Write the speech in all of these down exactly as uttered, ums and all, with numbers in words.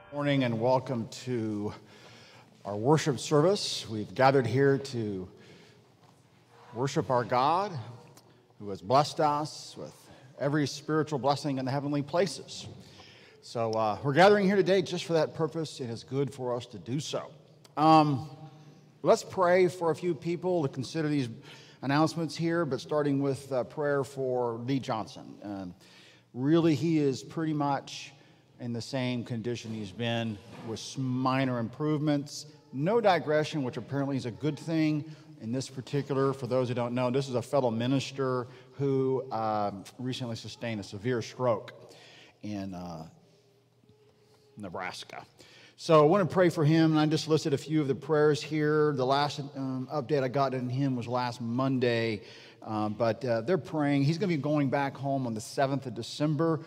Morning and welcome to our worship service. We've gathered here to worship our God who has blessed us with every spiritual blessing in the heavenly places. So uh, we're gathering here today just for that purpose. It is good for us to do so. Um, let's pray for a few people to consider these announcements here, but starting with uh, prayer for Lee Johnson. Um, really, he is pretty much in the same condition he's been, with minor improvements. No digression, which apparently is a good thing in this particular. For those who don't know, this is a fellow minister who uh, recently sustained a severe stroke in uh, Nebraska. So I want to pray for him, and I just listed a few of the prayers here. The last um, update I got in him was last Monday, um, but uh, they're praying. He's going to be going back home on the seventh of December,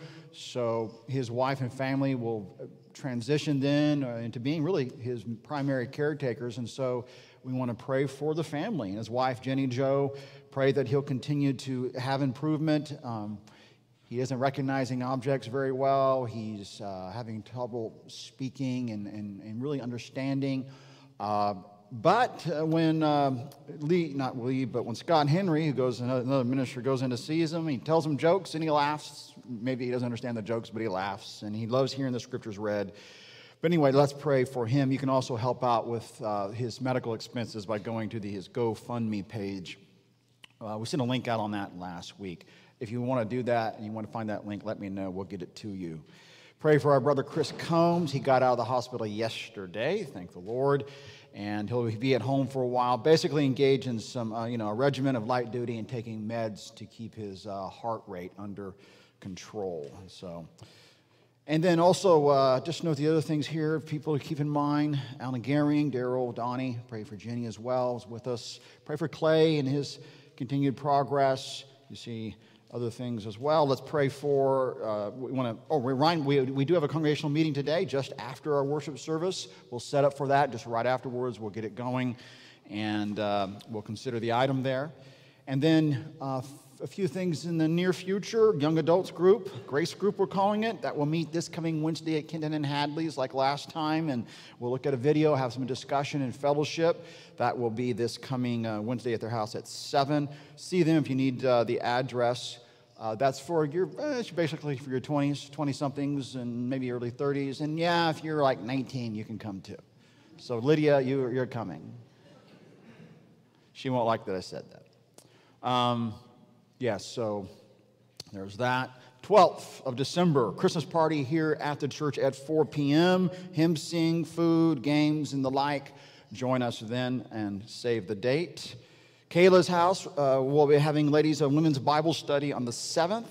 so his wife and family will transition then uh, into being really his primary caretakers, and so we want to pray for the family. And his wife, Jenny Jo, pray that he'll continue to have improvement. Um, He isn't recognizing objects very well. He's uh, having trouble speaking and, and, and really understanding. Uh, but uh, when uh, Lee, not Lee, but when Scott Henry, who goes, another, another minister, goes in to sees him, he tells him jokes and he laughs. Maybe he doesn't understand the jokes, but he laughs. And he loves hearing the scriptures read. But anyway, let's pray for him. You can also help out with uh, his medical expenses by going to the, his GoFundMe page. Uh, we sent a link out on that last week. If you want to do that and you want to find that link, let me know. We'll get it to you. Pray for our brother Chris Combs. He got out of the hospital yesterday, thank the Lord, and he'll be at home for a while. Basically engaged in some, uh, you know, a regimen of light duty and taking meds to keep his uh, heart rate under control. So, and then also uh, just note the other things here. People to keep in mind: Alan Gehring, Daryl, Donnie. Pray for Jenny as well, is with us. Pray for Clay and his continued progress. You see other things as well. Let's pray for, uh, we want to, oh, remind, we, we do have a congregational meeting today just after our worship service. We'll set up for that just right afterwards. We'll get it going, and uh, we'll consider the item there. And then uh, a few things in the near future. Young adults group, Grace group we're calling it, that will meet this coming Wednesday at Kenton and Hadley's like last time, and we'll look at a video, have some discussion and fellowship. That will be this coming uh, Wednesday at their house at seven. See them if you need uh, the address. Uh, that's for your, uh, it's basically for your twenties, twenty-somethings, and maybe early thirties. And yeah, if you're like nineteen, you can come too. So Lydia, you, you're coming. She won't like that I said that. Um, yes, so there's that. twelfth of December, Christmas party here at the church at four p.m. Hymn sing, food, games, and the like. Join us then and save the date. Kayla's house, uh, we'll be having ladies' and women's Bible study on the seventh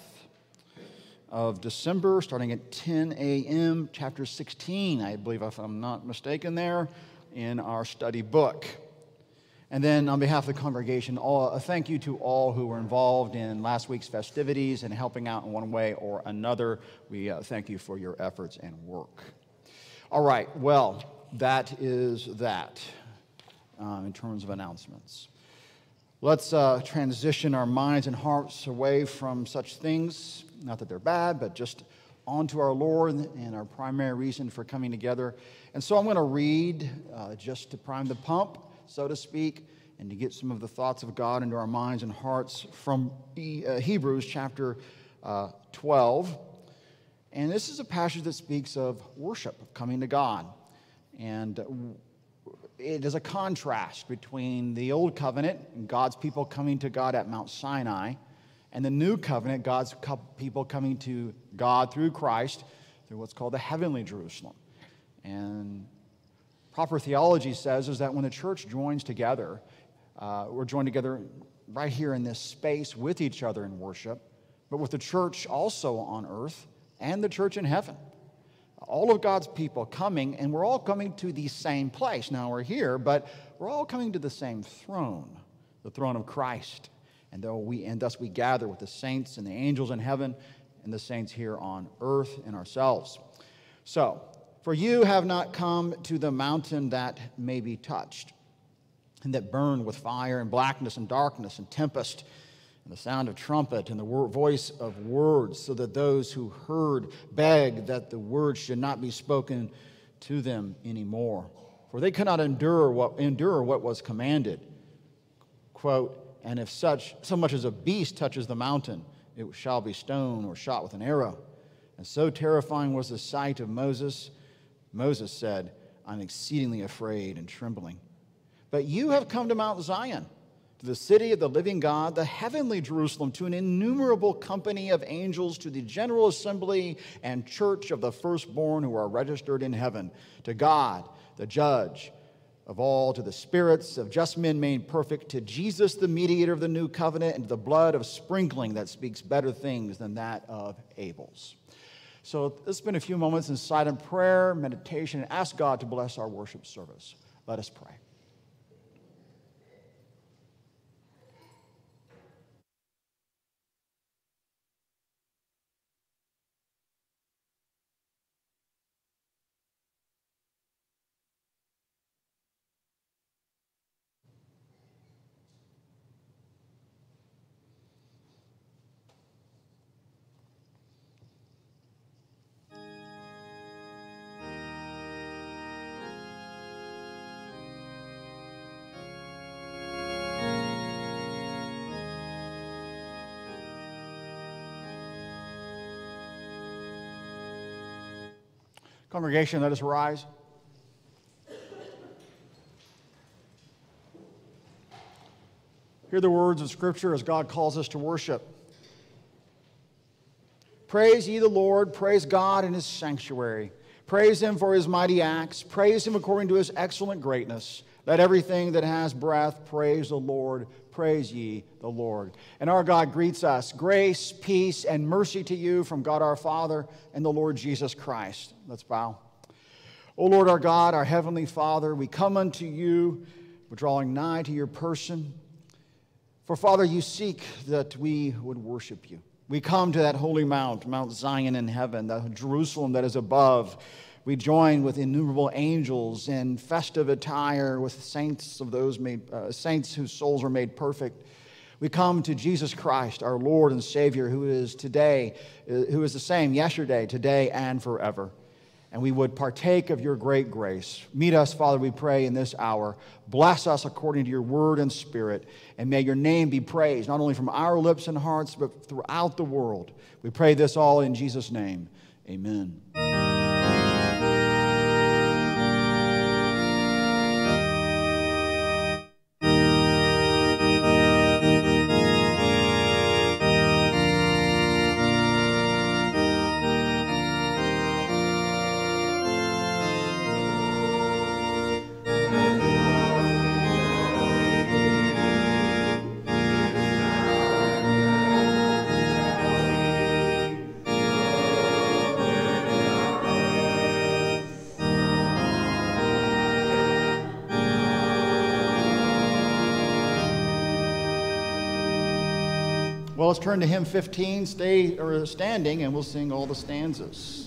of December, starting at ten a.m., chapter sixteen, I believe, if I'm not mistaken there, in our study book. And then on behalf of the congregation, all, a thank you to all who were involved in last week's festivities and helping out in one way or another. We uh, thank you for your efforts and work. All right, well, that is that um, in terms of announcements. Let's uh, transition our minds and hearts away from such things, not that they're bad, but just onto our Lord and our primary reason for coming together. And so I'm going to read uh, just to prime the pump, so to speak, and to get some of the thoughts of God into our minds and hearts from uh, Hebrews chapter uh, twelve. And this is a passage that speaks of worship, of coming to God. And uh, it is a contrast between the old covenant, God's people coming to God at Mount Sinai, and the new covenant, God's people coming to God through Christ, through what's called the heavenly Jerusalem. And proper theology says is that when the church joins together, uh, we're joined together right here in this space with each other in worship, but with the church also on earth and the church in heaven. All of God's people coming, and we're all coming to the same place. Now we're here, but we're all coming to the same throne, the throne of Christ. And, though we, and thus we gather with the saints and the angels in heaven and the saints here on earth and ourselves. So, for you have not come to the mountain that may be touched, and that burned with fire and blackness and darkness and tempest, and the sound of trumpet and the voice of words, so that those who heard begged that the words should not be spoken to them anymore, for they could not endure what, endure what was commanded. Quote, and if such so much as a beast touches the mountain, it shall be stoned or shot with an arrow. And so terrifying was the sight of Moses, Moses said, I'm exceedingly afraid and trembling. But you have come to Mount Zion, to the city of the living God, the heavenly Jerusalem, to an innumerable company of angels, to the general assembly and church of the firstborn who are registered in heaven, to God, the judge of all, to the spirits of just men made perfect, to Jesus, the mediator of the new covenant, and to the blood of sprinkling that speaks better things than that of Abel's. So let's spend a few moments in silent prayer, meditation, and ask God to bless our worship service. Let us pray. Congregation, let us rise. Hear the words of Scripture as God calls us to worship. Praise ye the Lord, praise God in his sanctuary. Praise him for his mighty acts. Praise him according to his excellent greatness. Let everything that has breath praise the Lord. Praise ye the Lord. And our God greets us. Grace, peace, and mercy to you from God our Father and the Lord Jesus Christ. Let's bow. O Lord our God, our heavenly Father, we come unto you, we're drawing nigh to your person. For Father, you seek that we would worship you. We come to that holy mount, Mount Zion in heaven, the Jerusalem that is above. We join with innumerable angels in festive attire, with saints of those made uh, saints whose souls are made perfect. We come to Jesus Christ, our Lord and Savior, who is today, uh, who is the same yesterday, today, and forever. And we would partake of your great grace. Meet us, Father, we pray, in this hour. Bless us according to your word and spirit. And may your name be praised, not only from our lips and hearts, but throughout the world. We pray this all in Jesus' name. Amen. Well, let's turn to hymn fifteen, stay or standing, and we'll sing all the stanzas.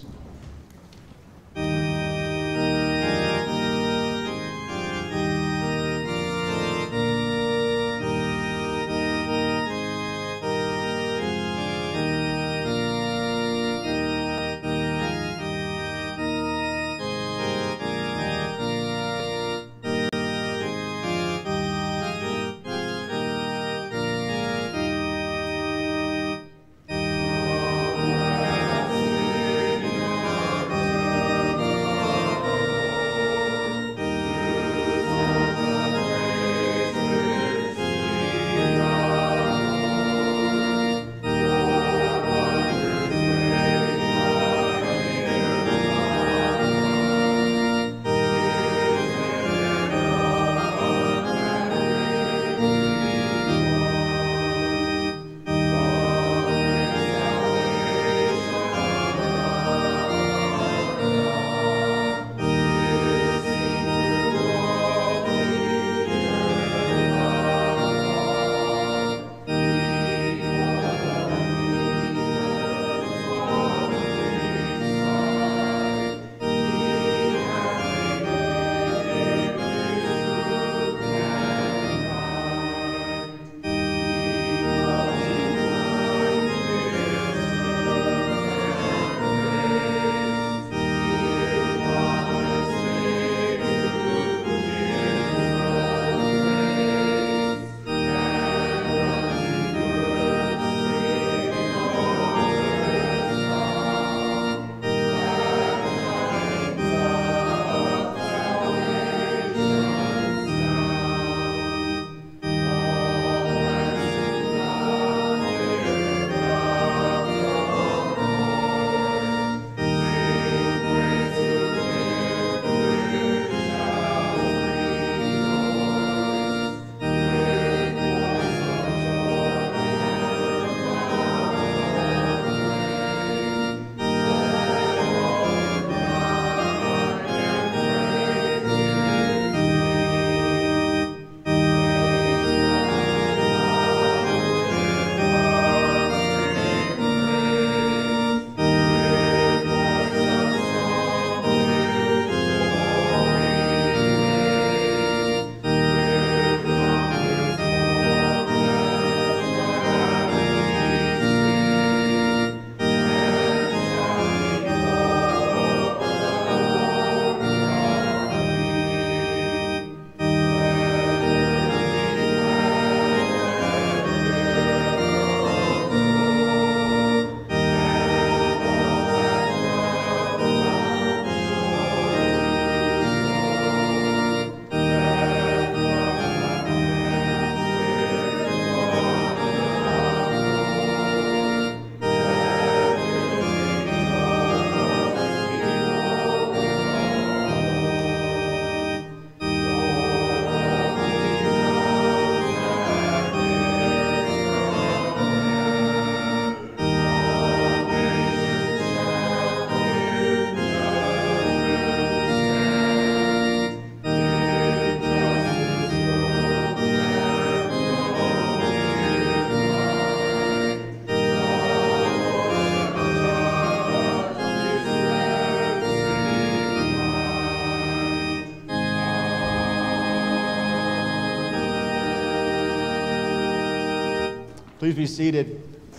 Please be seated.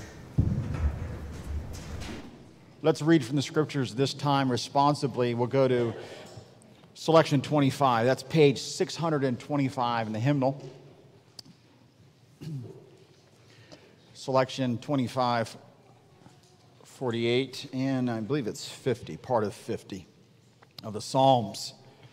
Let's read from the scriptures this time responsibly. We'll go to selection twenty-five. That's page six hundred twenty-five in the hymnal. Selection twenty-five, forty-eight, and I believe it's fifty, part of fifty of the Psalms.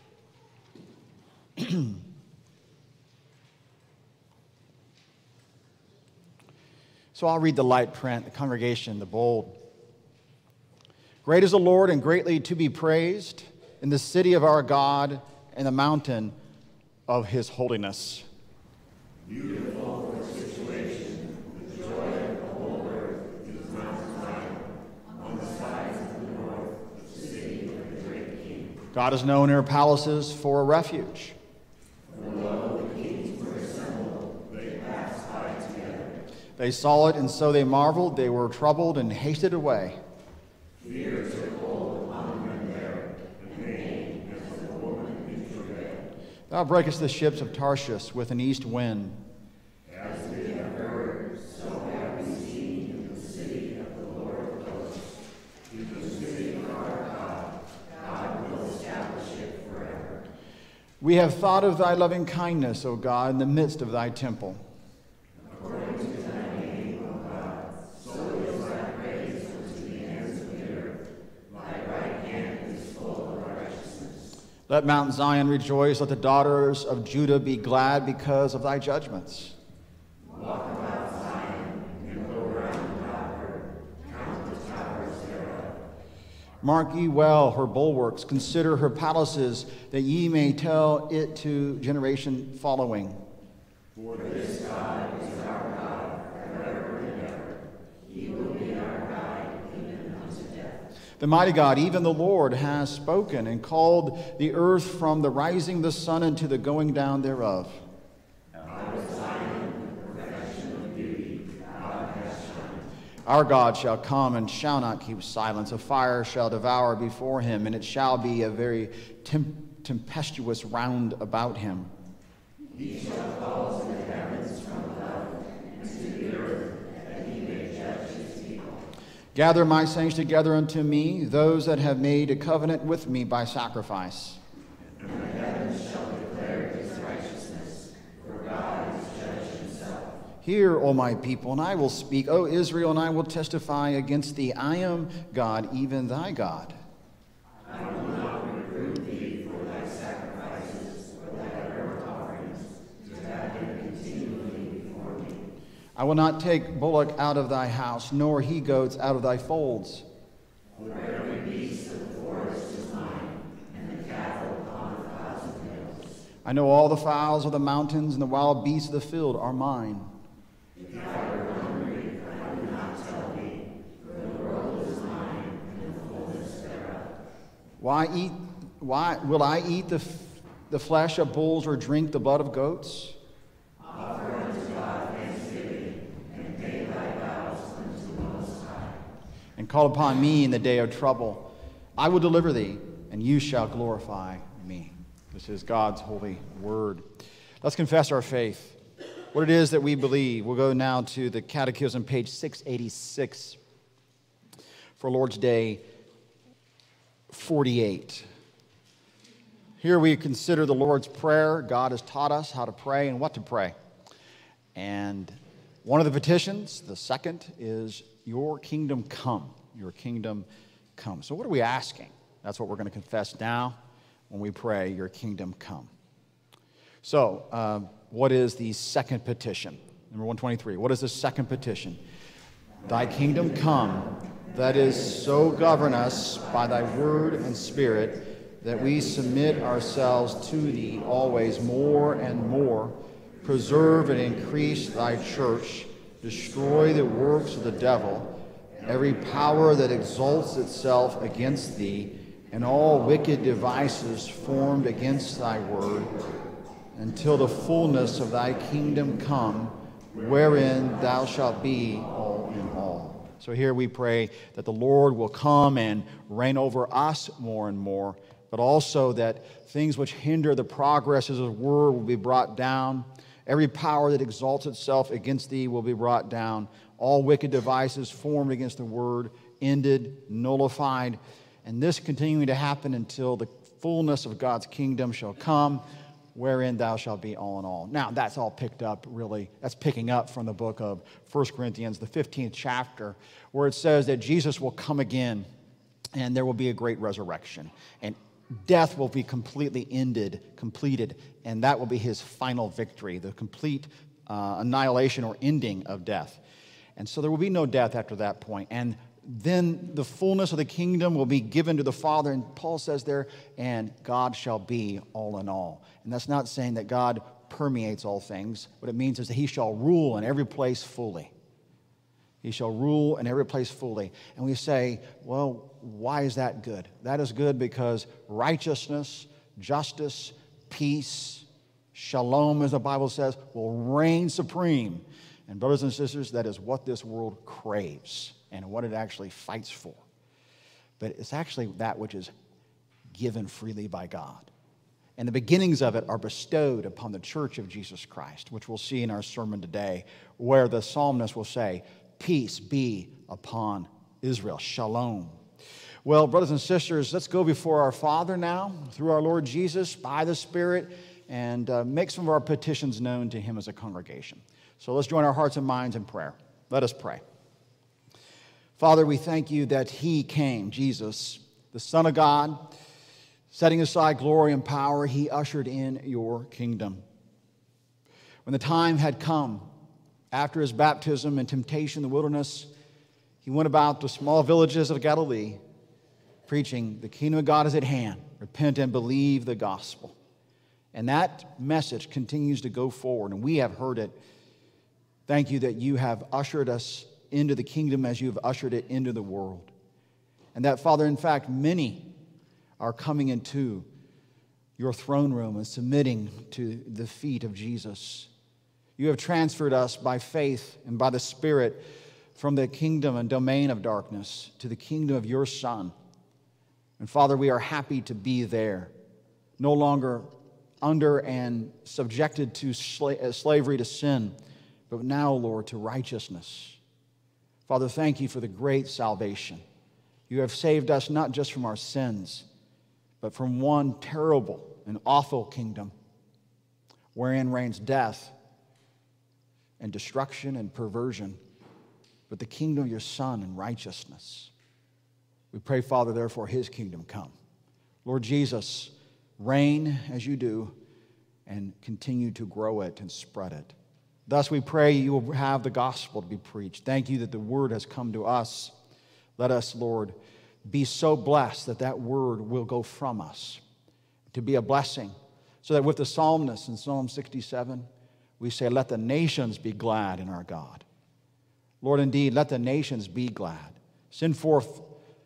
So I'll read the light print, the congregation, the bold. Great is the Lord and greatly to be praised in the city of our God and the mountain of his holiness. Beautiful for situation, the joy of the whole earth is Mount Zion, on the sides of the north, the city of the great king. God is known in her palaces for a refuge. Below the kings were assembled, they passed by together. They saw it, and so they marveled. They were troubled and hasted away. Fear took hold upon them there, and pain as of a woman in travail. Thou breakest the ships of Tarshish with an east wind. As we have heard, so have we seen in the city of the Lord of hosts. In the city of our God, God will establish it forever. We have thought of thy loving kindness, O God, in the midst of thy temple. According to thy name, O God, so is thy praise unto the ends of the earth. Thy right hand is full of righteousness. Let Mount Zion rejoice. Let the daughters of Judah be glad because of thy judgments. Walk about Zion and go round about her. Count the towers thereof. Mark ye well her bulwarks. Consider her palaces, that ye may tell it to generation following. For this God is our God forever and ever. He will be our guide even unto death. The mighty God, even the Lord, has spoken and called the earth from the rising of the sun unto the going down thereof. Out of Zion, the perfection of beauty, God has shined. Our God shall come and shall not keep silence. A fire shall devour before him, and it shall be a very temp- tempestuous round about him. He shall call to the heavens from above, and to the earth, that he may judge his people. Gather my saints together unto me, those that have made a covenant with me by sacrifice. And the heavens shall declare his righteousness, for God is judge himself. Hear, O my people, and I will speak. O Israel, and I will testify against thee. I am God, even thy God. I will not reprove thee for thy sacrifices, or thy burnt offerings, to have them continually before me. I will not take bullock out of thy house, nor he goats out of thy folds. For every beast of the forest is mine, and the cattle upon a thousand hills. I know all the fowls of the mountains, and the wild beasts of the field are mine. If I were hungry, I would not tell thee, for the world is mine, and the fullness thereof. Why eat? Why will I eat the, f- the flesh of bulls or drink the blood of goats? Offer unto God thanksgiving, and pay thy vows unto the Most High. And call upon me in the day of trouble. I will deliver thee, and you shall glorify me. This is God's holy word. Let's confess our faith, what it is that we believe. We'll go now to the Catechism, page six eighty-six, for Lord's Day forty-eight. Here we consider the Lord's Prayer. God has taught us how to pray and what to pray. And one of the petitions, the second, is your kingdom come. Your kingdom come. So what are we asking? That's what we're going to confess now when we pray, your kingdom come. So um, what is the second petition? Number one twenty-three. What is the second petition? Thy kingdom come, that is, so govern us by thy word and spirit, that we submit ourselves to thee always more and more. Preserve and increase thy church. Destroy the works of the devil, every power that exalts itself against thee, and all wicked devices formed against thy word, until the fullness of thy kingdom come, wherein thou shalt be all in all. So here we pray that the Lord will come and reign over us more and more, but also that things which hinder the progress of his word will be brought down, Every power that exalts itself against thee will be brought down. All wicked devices formed against the word ended, nullified, and this continuing to happen until the fullness of God's kingdom shall come, wherein thou shalt be all in all. Now, that's all picked up, really. That's picking up from the book of First Corinthians, the fifteenth chapter, where it says that Jesus will come again, and there will be a great resurrection. And death will be completely ended, completed, and that will be his final victory, the complete uh, annihilation or ending of death. And so there will be no death after that point. And then the fullness of the kingdom will be given to the Father. And Paul says there, and God shall be all in all. And that's not saying that God permeates all things. What it means is that he shall rule in every place fully. He shall rule in every place fully. And we say, well, why is that good? That is good because righteousness, justice, peace, shalom, as the Bible says, will reign supreme. And brothers and sisters, that is what this world craves and what it actually fights for. But it's actually that which is given freely by God. And the beginnings of it are bestowed upon the church of Jesus Christ, which we'll see in our sermon today, where the psalmist will say, peace be upon Israel. Shalom. Well, brothers and sisters, let's go before our Father now, through our Lord Jesus, by the Spirit, and uh, make some of our petitions known to him as a congregation. So let's join our hearts and minds in prayer. Let us pray. Father, we thank you that he came, Jesus, the Son of God, setting aside glory and power, he ushered in your kingdom. When the time had come, after his baptism and temptation in the wilderness, he went about the small villages of Galilee, preaching, the kingdom of God is at hand. Repent and believe the gospel. And that message continues to go forward, and we have heard it. Thank you that you have ushered us into the kingdom as you have ushered it into the world. And that, Father, in fact, many are coming into your throne room and submitting to the feet of Jesus. You have transferred us by faith and by the Spirit from the kingdom and domain of darkness to the kingdom of your Son. And Father, we are happy to be there, no longer under and subjected to sla- slavery to sin, but now, Lord, to righteousness. Father, thank you for the great salvation. You have saved us not just from our sins, but from one terrible and awful kingdom wherein reigns death and destruction and perversion, but the kingdom of your Son and righteousness. We pray, Father, therefore, his kingdom come. Lord Jesus, reign as you do and continue to grow it and spread it. Thus we pray you will have the gospel to be preached. Thank you that the word has come to us. Let us, Lord, be so blessed that that word will go from us to be a blessing, so that with the psalmist in Psalm sixty-seven, we say, let the nations be glad in our God. Lord, indeed, let the nations be glad. Send forth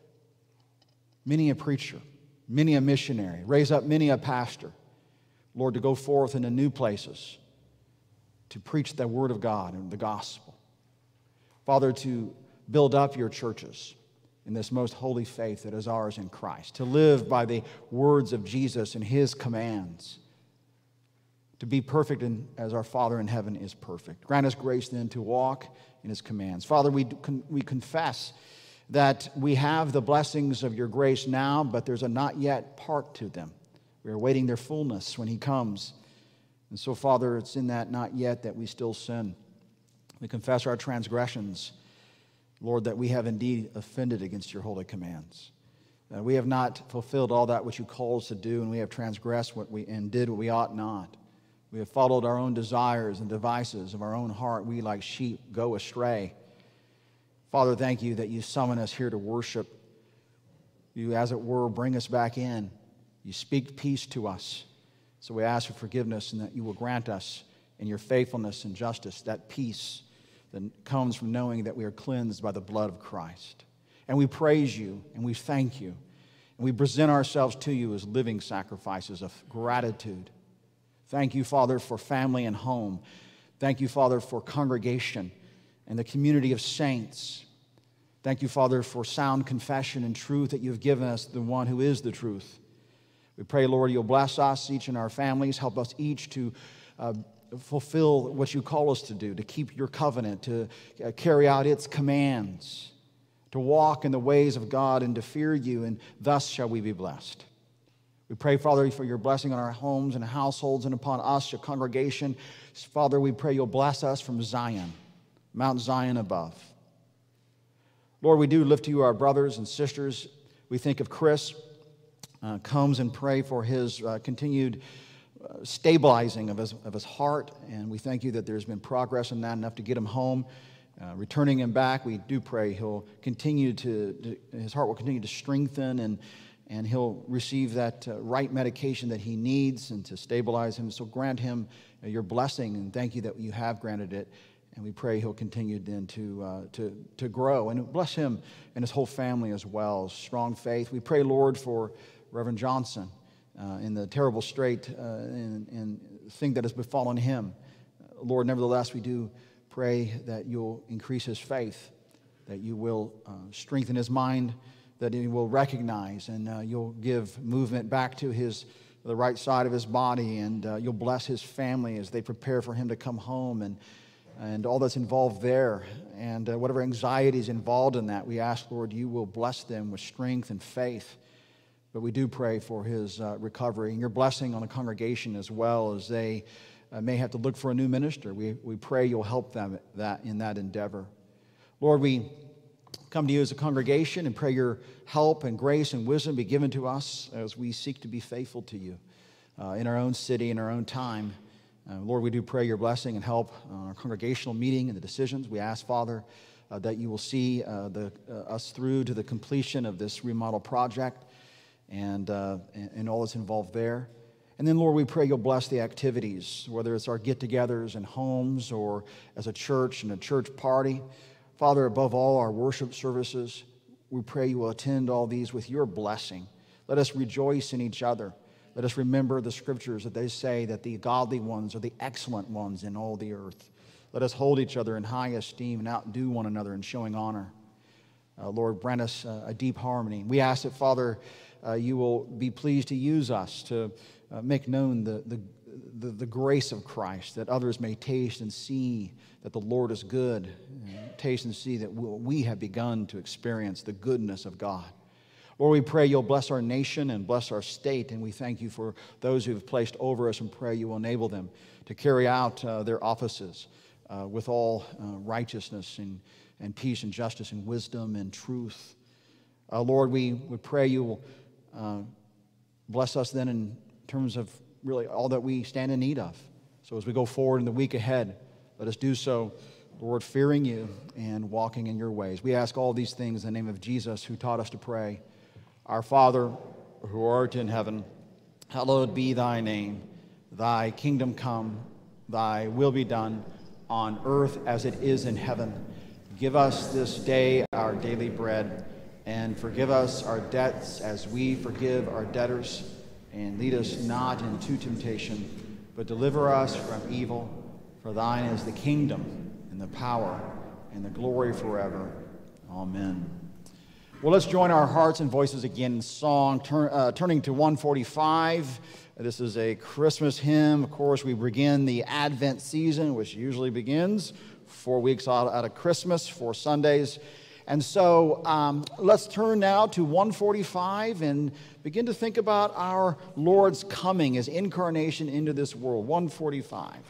many a preacher, many a missionary, raise up many a pastor, Lord, to go forth into new places, to preach the word of God and the gospel. Father, to build up your churches in this most holy faith that is ours in Christ, to live by the words of Jesus and his commands, to be perfect in, as our Father in heaven is perfect. Grant us grace then to walk in his commands. Father, we, we confess that we have the blessings of your grace now, but there's a not yet part to them. We are awaiting their fullness when he comes. And so, Father, it's in that not yet that we still sin. We confess our transgressions, Lord, that we have indeed offended against your holy commands. That we have not fulfilled all that which you call us to do, and we have transgressed what we and did what we ought not. We have followed our own desires and devices of our own heart. We, like sheep, go astray. Father, thank you that you summon us here to worship. You, as it were, bring us back in. You speak peace to us. So we ask for forgiveness and that you will grant us in your faithfulness and justice that peace that comes from knowing that we are cleansed by the blood of Christ. And we praise you and we thank you. And we present ourselves to you as living sacrifices of gratitude. Thank you, Father, for family and home. Thank you, Father, for congregation and the community of saints. Thank you, Father, for sound confession and truth that you have given us, the one who is the truth. We pray, Lord, you'll bless us, each in our families. Help us each to uh, fulfill what you call us to do, to keep your covenant, to uh, carry out its commands, to walk in the ways of God and to fear you, and thus shall we be blessed. We pray, Father, for your blessing on our homes and households and upon us, your congregation. Father, we pray you'll bless us from Zion, Mount Zion above. Lord, we do lift to you our brothers and sisters. We think of Chris, uh, comes and pray for his uh, continued uh, stabilizing of his, of his heart, and we thank you that there's been progress in that, enough to get him home. Uh, returning him back, we do pray he'll continue to, to, his heart will continue to strengthen, and and he'll receive that uh, right medication that he needs and to stabilize him. So grant him uh, your blessing, and thank you that you have granted it. And we pray he'll continue then to, uh, to, to grow. And bless him and his whole family as well. Strong faith. We pray, Lord, for Reverend Johnson uh, in the terrible strait uh, and, and thing that has befallen him. Uh, Lord, nevertheless, we do pray that you'll increase his faith, that you will uh, strengthen his mind, that he will recognize, and uh, you'll give movement back to his the right side of his body, and uh, you'll bless his family as they prepare for him to come home, and and all that's involved there, and uh, whatever anxiety is involved in that, we ask, Lord, you will bless them with strength and faith. But we do pray for his uh, recovery, and your blessing on the congregation as well, as they uh, may have to look for a new minister. We we pray you'll help them that in that endeavor. Lord, we come to you as a congregation and pray your help and grace and wisdom be given to us as we seek to be faithful to you uh, in our own city, in our own time. Uh, Lord, we do pray your blessing and help on our congregational meeting and the decisions. We ask, Father, uh, that you will see uh, the, uh, us through to the completion of this remodel project and, uh, and, and all that's involved there. And then, Lord, we pray you'll bless the activities, whether it's our get-togethers in homes or as a church and a church party. Father, above all, our worship services, we pray you will attend all these with your blessing. Let us rejoice in each other. Let us remember the scriptures that they say that the godly ones are the excellent ones in all the earth. Let us hold each other in high esteem and outdo one another in showing honor. Uh, Lord, grant us uh, a deep harmony. We ask that, Father, uh, you will be pleased to use us to uh, make known the, the, the, the grace of Christ, that others may taste and see that the Lord is good, and taste and see that we have begun to experience the goodness of God. Lord, we pray you'll bless our nation and bless our state, and we thank you for those who have placed over us, and pray you will enable them to carry out uh, their offices uh, with all uh, righteousness and, and peace and justice and wisdom and truth. Uh, Lord, we, we pray you will uh, bless us then in terms of really all that we stand in need of. So as we go forward in the week ahead, let us do so, Lord, fearing you and walking in your ways. We ask all these things in the name of Jesus, who taught us to pray. Our Father, who art in heaven, hallowed be thy name. Thy kingdom come, thy will be done, on earth as it is in heaven. Give us this day our daily bread, and forgive us our debts as we forgive our debtors. And lead us not into temptation, but deliver us from evil. For thine is the kingdom, and the power, and the glory forever. Amen. Well, let's join our hearts and voices again in song, turn, uh, turning to one forty-five. This is a Christmas hymn. Of course, we begin the Advent season, which usually begins four weeks out, out of Christmas, four Sundays. And so um, let's turn now to one forty-five and begin to think about our Lord's coming, his incarnation into this world. one forty-five.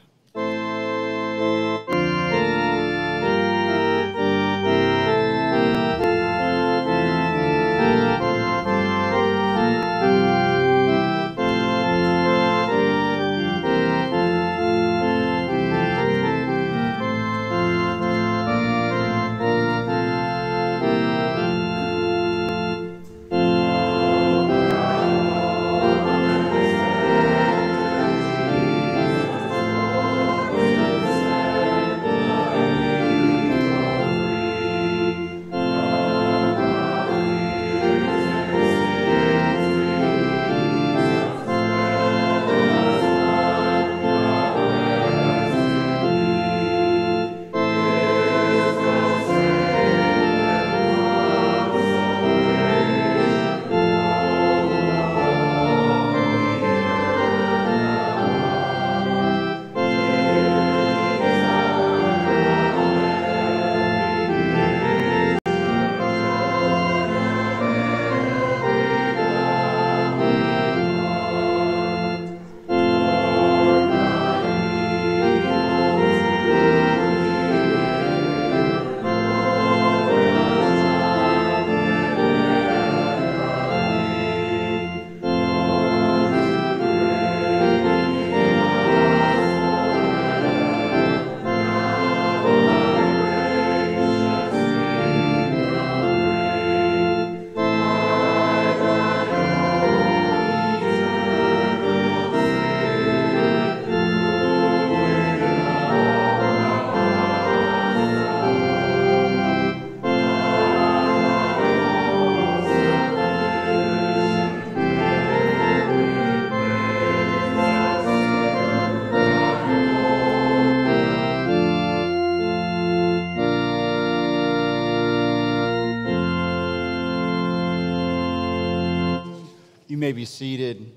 may be seated.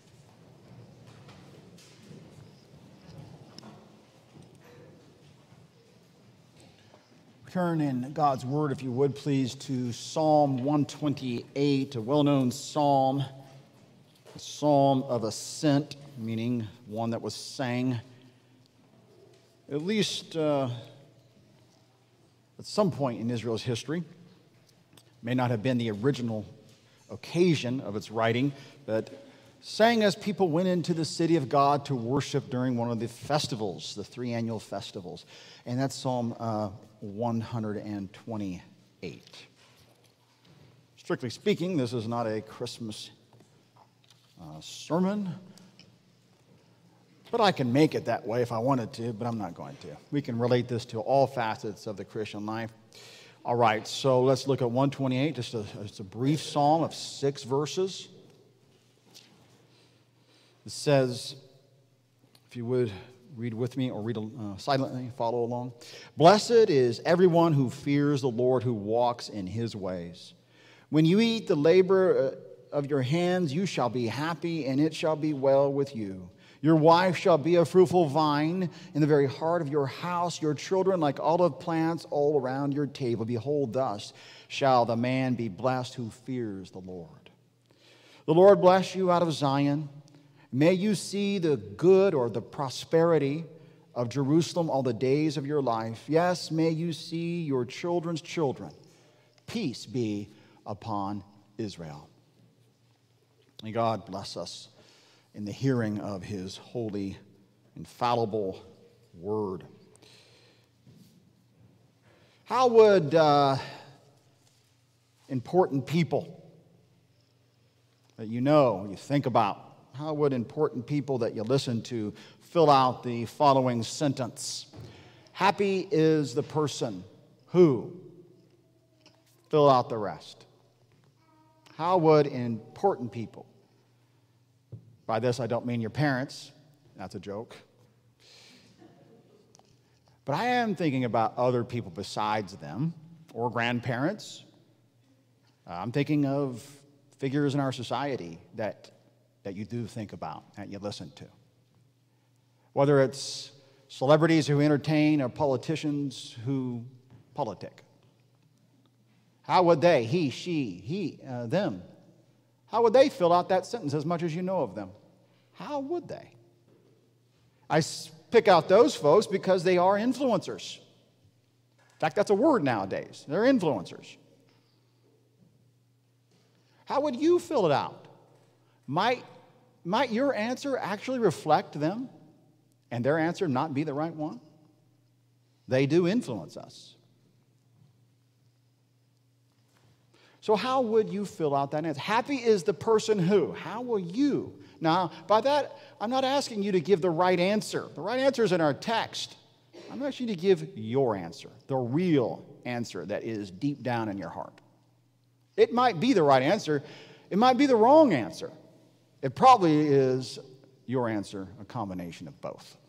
Turn in God's Word, if you would, please, to Psalm one twenty-eight, a well-known psalm, a psalm of ascent, meaning one that was sang at least uh, at some point in Israel's history. May not have been the original occasion of its writing, but sang as people went into the city of God to worship during one of the festivals, the three annual festivals. And that's Psalm uh, one twenty-eight. Strictly speaking, this is not a Christmas uh, sermon, but I can make it that way if I wanted to, but I'm not going to. We can relate this to all facets of the Christian life. All right, so let's look at one twenty-eight, just a, just a brief psalm of six verses. It says, if you would read with me or read uh, silently, follow along. Blessed is everyone who fears the Lord, who walks in his ways. When you eat the labor of your hands, you shall be happy, and it shall be well with you. Your wife shall be a fruitful vine in the very heart of your house, your children like olive plants all around your table. Behold, thus shall the man be blessed who fears the Lord. The Lord bless you out of Zion. May you see the good or the prosperity of Jerusalem all the days of your life. Yes, may you see your children's children. Peace be upon Israel. May God bless us in the hearing of his holy, infallible word. How would uh, important people that you know, you think about, how would important people that you listen to fill out the following sentence? Happy is the person who, fill out the rest. How would important people, by this I don't mean your parents, that's a joke, but I am thinking about other people besides them, or grandparents. Uh, I'm thinking of figures in our society that that you do think about, that you listen to. Whether it's celebrities who entertain or politicians who politic. How would they, he, she, he, uh, them, how would they fill out that sentence as much as you know of them? How would they? I pick out those folks because they are influencers. In fact, that's a word nowadays. They're influencers. How would you fill it out? Might Might your answer actually reflect them and their answer not be the right one? They do influence us. So how would you fill out that answer? Happy is the person who. How will you? Now, by that, I'm not asking you to give the right answer. The right answer is in our text. I'm asking you to give your answer, the real answer that is deep down in your heart. It might be the right answer. It might be the wrong answer. It probably is your answer, a combination of both.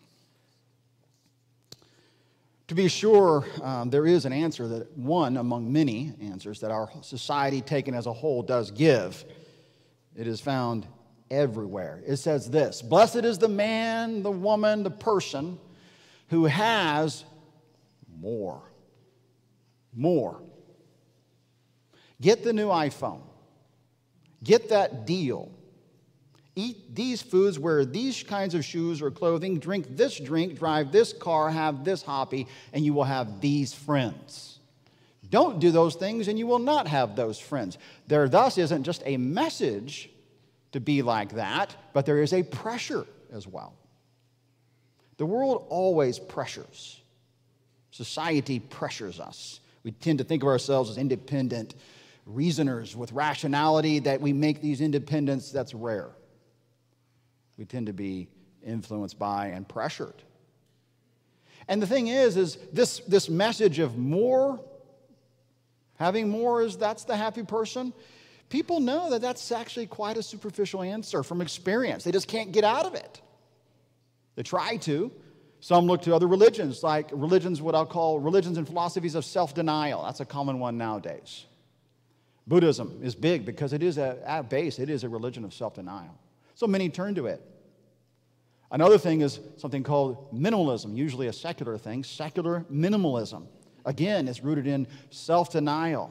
To be sure, um, there is an answer, that one among many answers that our society taken as a whole does give. It is found everywhere. It says this: blessed is the man, the woman, the person who has more. More. Get the new iPhone. Get that deal. Eat these foods, wear these kinds of shoes or clothing, drink this drink, drive this car, have this hobby, and you will have these friends. Don't do those things and you will not have those friends. There thus isn't just a message to be like that, but there is a pressure as well. The world always pressures. Society pressures us. We tend to think of ourselves as independent reasoners with rationality, that we make these independence. That's rare. We tend to be influenced by and pressured. And the thing is, is this, this message of more, having more, is that's the happy person. People know that that's actually quite a superficial answer from experience. They just can't get out of it. They try to. Some look to other religions, like religions, what I'll call religions and philosophies of self-denial. That's a common one nowadays. Buddhism is big because it is, a, at base, it is a religion of self-denial. So many turn to it. Another thing is something called minimalism, usually a secular thing, secular minimalism. Again, it's rooted in self-denial.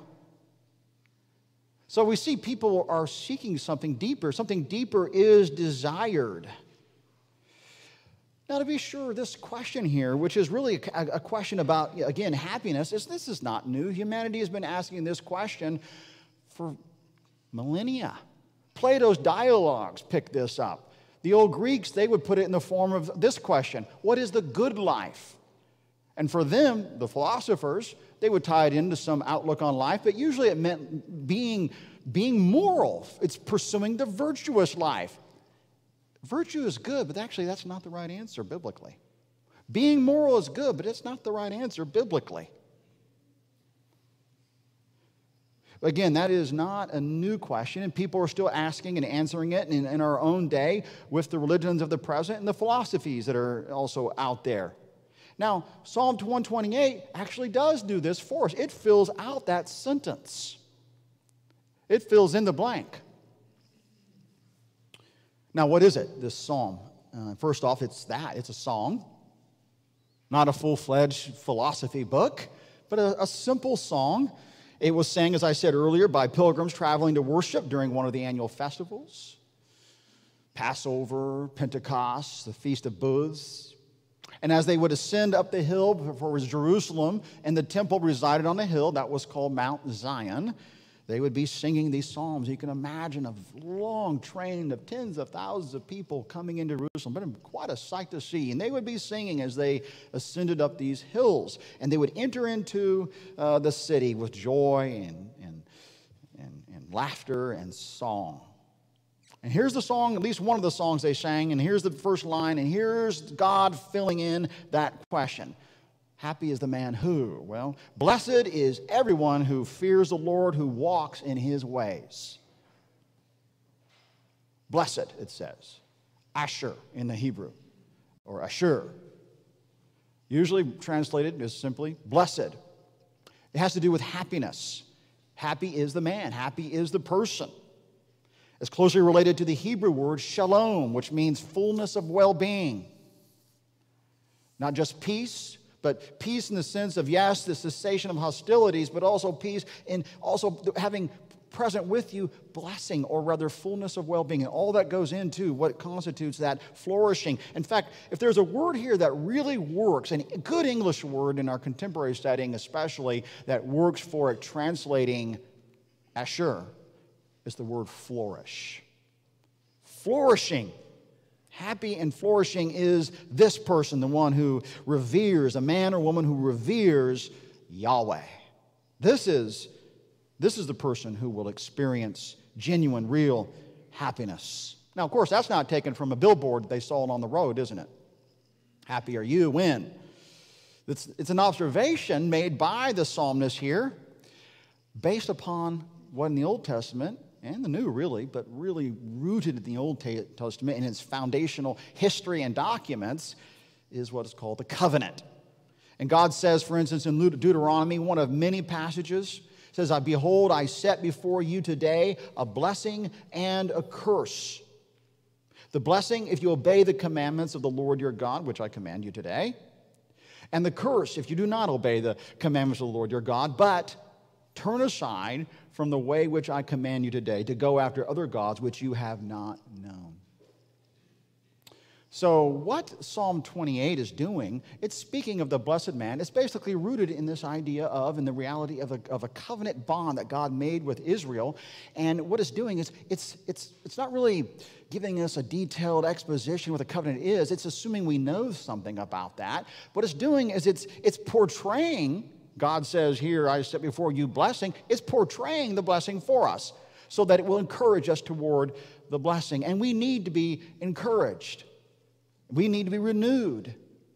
So we see people are seeking something deeper. Something deeper is desired. Now, to be sure, this question here, which is really a, a question about, again, happiness, is this is not new. Humanity has been asking this question for millennia. Plato's dialogues pick this up. The old Greeks, they would put it in the form of this question: what is the good life? And for them, the philosophers, they would tie it into some outlook on life, but usually it meant being, being moral. It's pursuing the virtuous life. Virtue is good, but actually that's not the right answer biblically. Being moral is good, but it's not the right answer biblically. Again, that is not a new question, and people are still asking and answering it in, in our own day with the religions of the present and the philosophies that are also out there. Now, Psalm one twenty-eight actually does do this for us. It fills out that sentence. It fills in the blank. Now, what is it, this psalm? Uh, first off, it's that. It's a song, not a full-fledged philosophy book, but a, a simple song. It was sang, as I said earlier, by pilgrims traveling to worship during one of the annual festivals. Passover, Pentecost, the Feast of Booths. And as they would ascend up the hill for Jerusalem, and the temple resided on the hill, that was called Mount Zion, they would be singing these psalms. You can imagine a long train of tens of thousands of people coming into Jerusalem, but quite a sight to see. And they would be singing as they ascended up these hills. And they would enter into uh, the city with joy and, and, and, and laughter and song. And here's the song, at least one of the songs they sang, and here's the first line, and here's God filling in that question. Happy is the man who? Well, blessed is everyone who fears the Lord, who walks in his ways. Blessed, it says. Asher in the Hebrew, or Asher. Usually translated as simply blessed. It has to do with happiness. Happy is the man. Happy is the person. It's closely related to the Hebrew word shalom, which means fullness of well-being. Not just peace, but peace in the sense of, yes, the cessation of hostilities, but also peace in also having present with you blessing, or rather fullness of well-being. And all that goes into what constitutes that flourishing. In fact, if there's a word here that really works, and a good English word in our contemporary setting especially, that works for it translating Asher, is the word flourish. Flourishing. Happy and flourishing is this person, the one who reveres, a man or woman who reveres Yahweh. This is, this is the person who will experience genuine, real happiness. Now, of course, that's not taken from a billboard they saw on the road, isn't it? Happy are you when? It's, it's an observation made by the psalmist here based upon what in the Old Testament, and the New really, but really rooted in the Old Testament in its foundational history and documents, is what is called the covenant. And God says, for instance, in Deuteronomy, one of many passages, says, "I behold, I set before you today a blessing and a curse. The blessing, if you obey the commandments of the Lord your God, which I command you today. And the curse, if you do not obey the commandments of the Lord your God, but turn aside from the way which I command you today, to go after other gods which you have not known." So what Psalm twenty-eight is doing, it's speaking of the blessed man. It's basically rooted in this idea of, in the reality of a, of a covenant bond that God made with Israel. And what it's doing is, it's, it's, it's not really giving us a detailed exposition what a covenant is. It's assuming we know something about that. What it's doing is it's, it's portraying, God says here, "I set before you blessing." It's portraying the blessing for us so that it will encourage us toward the blessing. And we need to be encouraged. We need to be renewed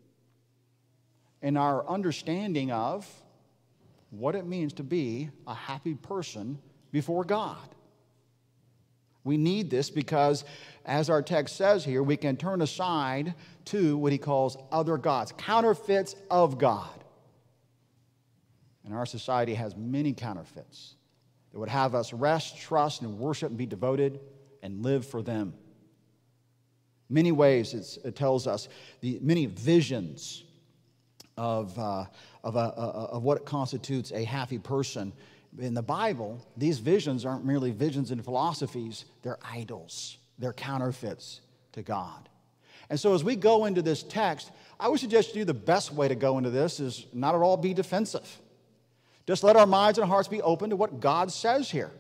in our understanding of what it means to be a happy person before God. We need this because, as our text says here, we can turn aside to what he calls other gods, counterfeits of God. And our society has many counterfeits. that would have us rest, trust, and worship and be devoted and live for them. Many ways it's, it tells us the many visions of, uh, of, a, of what constitutes a happy person. In the Bible, these visions aren't merely visions and philosophies, they're idols, they're counterfeits to God. And so as we go into this text, I would suggest to you the best way to go into this is not at all be defensive. Just let our minds and hearts be open to what God says here.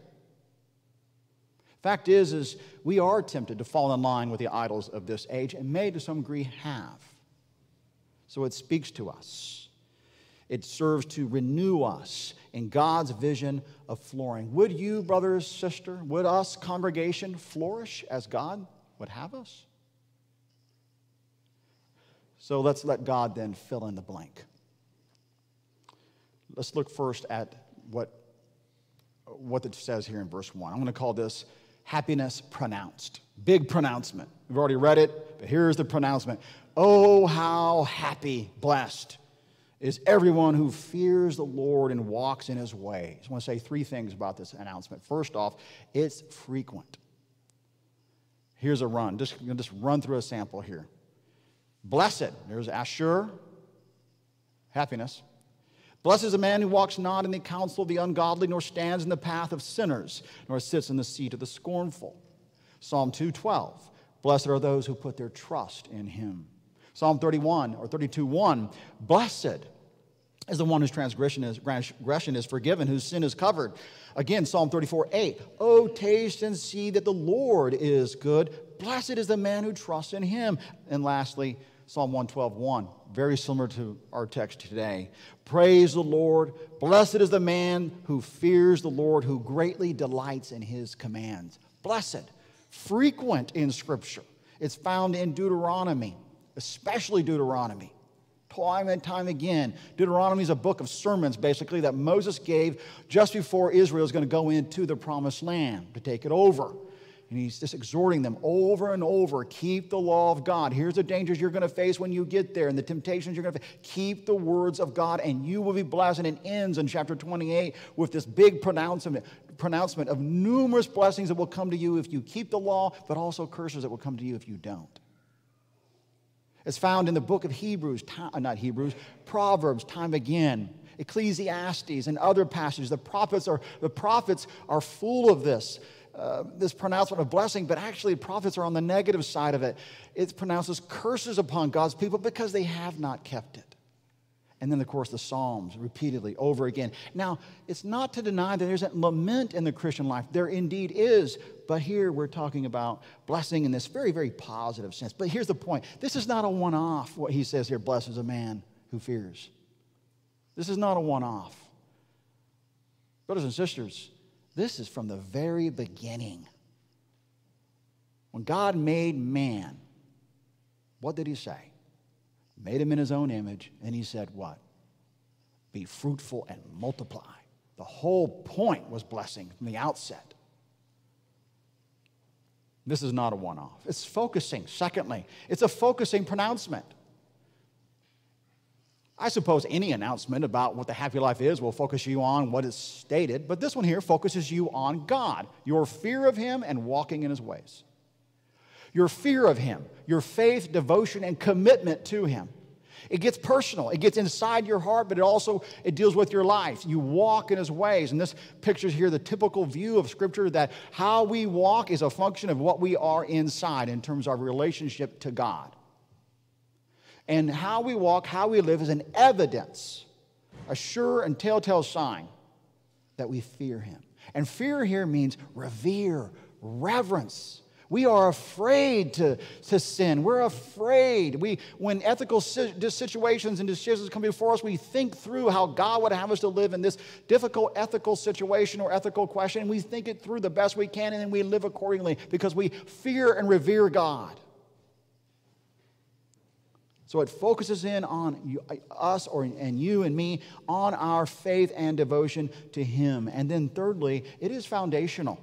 Fact is, is we are tempted to fall in line with the idols of this age, and may to some degree have. So it speaks to us. It serves to renew us in God's vision of flooring. Would you, brother, sister, would us, congregation, flourish as God would have us? So let's let God then fill in the blank. Let's look first at what, what it says here in verse one. I'm going to call this happiness pronounced. Big pronouncement. We've already read it, but here's the pronouncement. Oh, how happy, blessed is everyone who fears the Lord and walks in his ways. I want to say three things about this announcement. First off, it's frequent. Here's a run. Just, just run through a sample here. Blessed, there's Asher, happiness. Blessed is a man who walks not in the counsel of the ungodly, nor stands in the path of sinners, nor sits in the seat of the scornful. Psalm two twelve, blessed are those who put their trust in him. Psalm thirty-one or thirty-two one, blessed is the one whose transgression is, transgression is forgiven, whose sin is covered. Again, Psalm thirty-four eight, oh, taste and see that the Lord is good. Blessed is the man who trusts in him. And lastly, Psalm one twelve one, very similar to our text today. Praise the Lord. Blessed is the man who fears the Lord, who greatly delights in his commands. Blessed, frequent in Scripture. It's found in Deuteronomy, especially Deuteronomy. Time and time again. Deuteronomy is a book of sermons, basically, that Moses gave just before Israel is going to go into the promised land to take it over. And he's just exhorting them over and over, keep the law of God. Here's the dangers you're going to face when you get there and the temptations you're going to face. Keep the words of God and you will be blessed. And it ends in chapter twenty-eight with this big pronouncement, pronouncement of numerous blessings that will come to you if you keep the law, but also curses that will come to you if you don't. It's found in the book of Hebrews, not Hebrews, Proverbs, time again. Ecclesiastes and other passages. The prophets are, the prophets are full of this. Uh, this pronouncement of blessing, but actually prophets are on the negative side of it. It pronounces curses upon God's people because they have not kept it. And then, of course, the Psalms repeatedly over again. Now, it's not to deny that there's a lament in the Christian life. There indeed is. But here we're talking about blessing in this very, very positive sense. But here's the point. This is not a one-off, what he says here, blessed is a man who fears. This is not a one-off. Brothers and sisters, this is from the very beginning. When God made man, what did he say? Made him in his own image, and he said what? Be fruitful and multiply. The whole point was blessing from the outset. This is not a one-off. It's focusing. Secondly, it's a focusing pronouncement. I suppose any announcement about what the happy life is will focus you on what is stated, but this one here focuses you on God, your fear of him and walking in his ways. Your fear of him, your faith, devotion, and commitment to him. It gets personal. It gets inside your heart, but it also it deals with your life. You walk in his ways. And this pictures here the typical view of Scripture that how we walk is a function of what we are inside in terms of our relationship to God. And how we walk, how we live is an evidence, a sure and telltale sign that we fear him. And fear here means revere, reverence. We are afraid to, to sin. We're afraid. We, when ethical situations and decisions come before us, we think through how God would have us to live in this difficult ethical situation or ethical question. And we think it through the best we can, and then we live accordingly because we fear and revere God. So it focuses in on you, us or, and you and me on our faith and devotion to him. And then thirdly, it is foundational.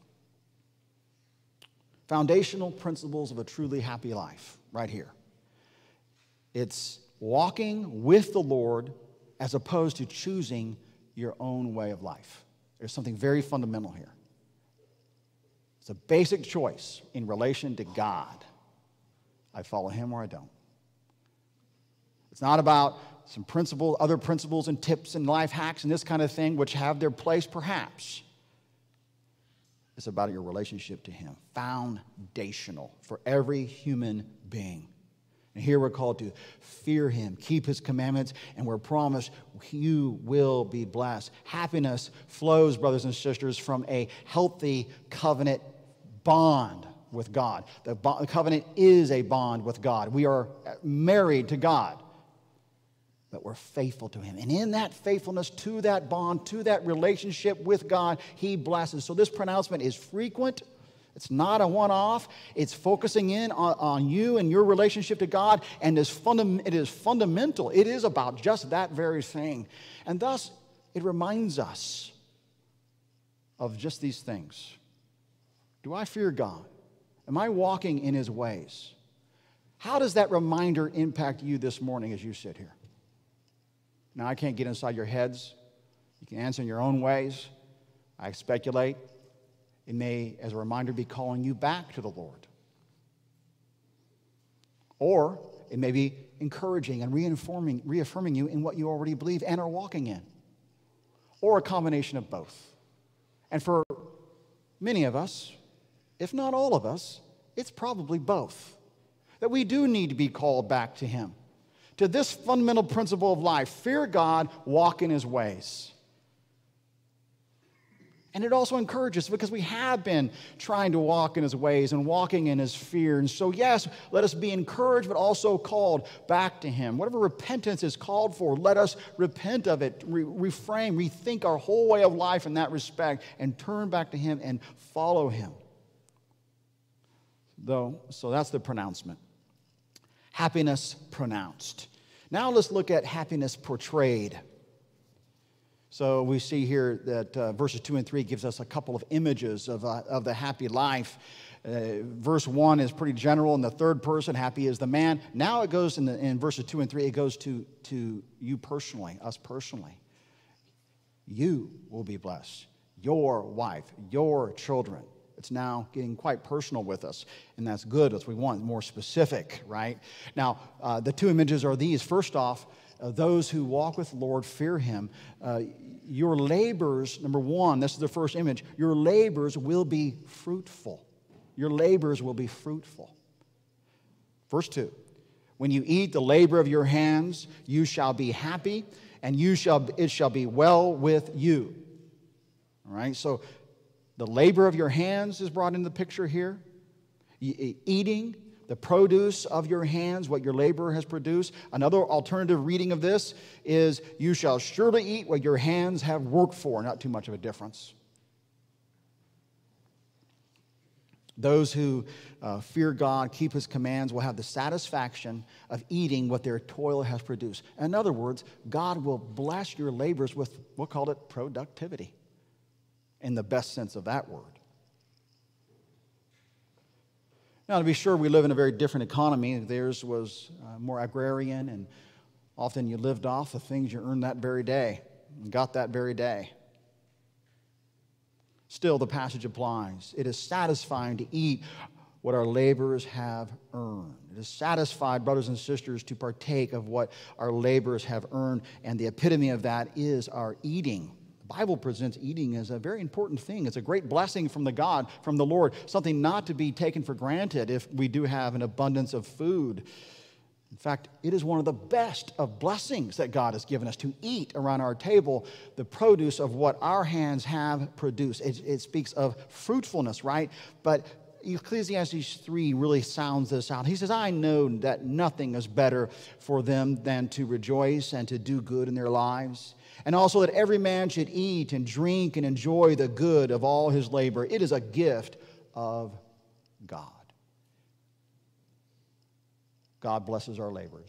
Foundational principles of a truly happy life, right here. It's walking with the Lord as opposed to choosing your own way of life. There's something very fundamental here. It's a basic choice in relation to God. I follow him or I don't. It's not about some principles, other principles and tips and life hacks and this kind of thing, which have their place perhaps. It's about your relationship to him, foundational for every human being. And here we're called to fear him, keep his commandments, and we're promised you will be blessed. Happiness flows, brothers and sisters, from a healthy covenant bond with God. The, bond, the covenant is a bond with God. We are married to God, but we're faithful to him. And in that faithfulness to that bond, to that relationship with God, he blesses. So this pronouncement is frequent. It's not a one-off. It's focusing in on, on you and your relationship to God, and is fundam- it is fundamental. It is about just that very thing. And thus, it reminds us of just these things. Do I fear God? Am I walking in his ways? How does that reminder impact you this morning as you sit here? Now, I can't get inside your heads. You can answer in your own ways. I speculate. It may, as a reminder, be calling you back to the Lord. Or it may be encouraging and reaffirming, reaffirming you in what you already believe and are walking in. Or a combination of both. And for many of us, if not all of us, it's probably both. That we do need to be called back to him. To this fundamental principle of life, fear God, walk in his ways. And it also encourages, because we have been trying to walk in his ways and walking in his fear. And so, yes, let us be encouraged, but also called back to him. Whatever repentance is called for, let us repent of it, re- reframe, rethink our whole way of life in that respect, and turn back to him and follow him. Though, so that's the pronouncement. Happiness pronounced. Now let's look at happiness portrayed. So we see here that uh, verses two and three gives us a couple of images of, uh, of the happy life. Uh, verse one is pretty general in the third person, happy is the man. Now it goes in, the, in verses two and three, it goes to, to you personally, us personally. You will be blessed. Your wife, your children. It's now getting quite personal with us, and that's good. That's what we want, more specific, right? Now, uh, the two images are these. First off, uh, those who walk with the Lord fear him. Uh, your labors, number one, this is the first image, your labors will be fruitful. Your labors will be fruitful. Verse two, when you eat the labor of your hands, you shall be happy, and you shall it shall be well with you. All right, so the labor of your hands is brought into the picture here. Eating the produce of your hands, what your labor has produced. Another alternative reading of this is, you shall surely eat what your hands have worked for. Not too much of a difference. Those who uh, fear God, keep his commands, will have the satisfaction of eating what their toil has produced. In other words, God will bless your labors with, we'll call it productivity, in the best sense of that word. Now, to be sure, we live in a very different economy. Theirs was uh, more agrarian, and often you lived off the things you earned that very day and got that very day. Still, the passage applies. It is satisfying to eat what our laborers have earned. It is satisfied, brothers and sisters, to partake of what our laborers have earned, and the epitome of that is our eating. The Bible presents eating as a very important thing. It's a great blessing from the God, from the Lord, something not to be taken for granted if we do have an abundance of food. In fact, it is one of the best of blessings that God has given us, to eat around our table the produce of what our hands have produced. It, it speaks of fruitfulness, right? But Ecclesiastes three really sounds this out. He says, I know that nothing is better for them than to rejoice and to do good in their lives, and also that every man should eat and drink and enjoy the good of all his labor. It is a gift of God. God blesses our labors.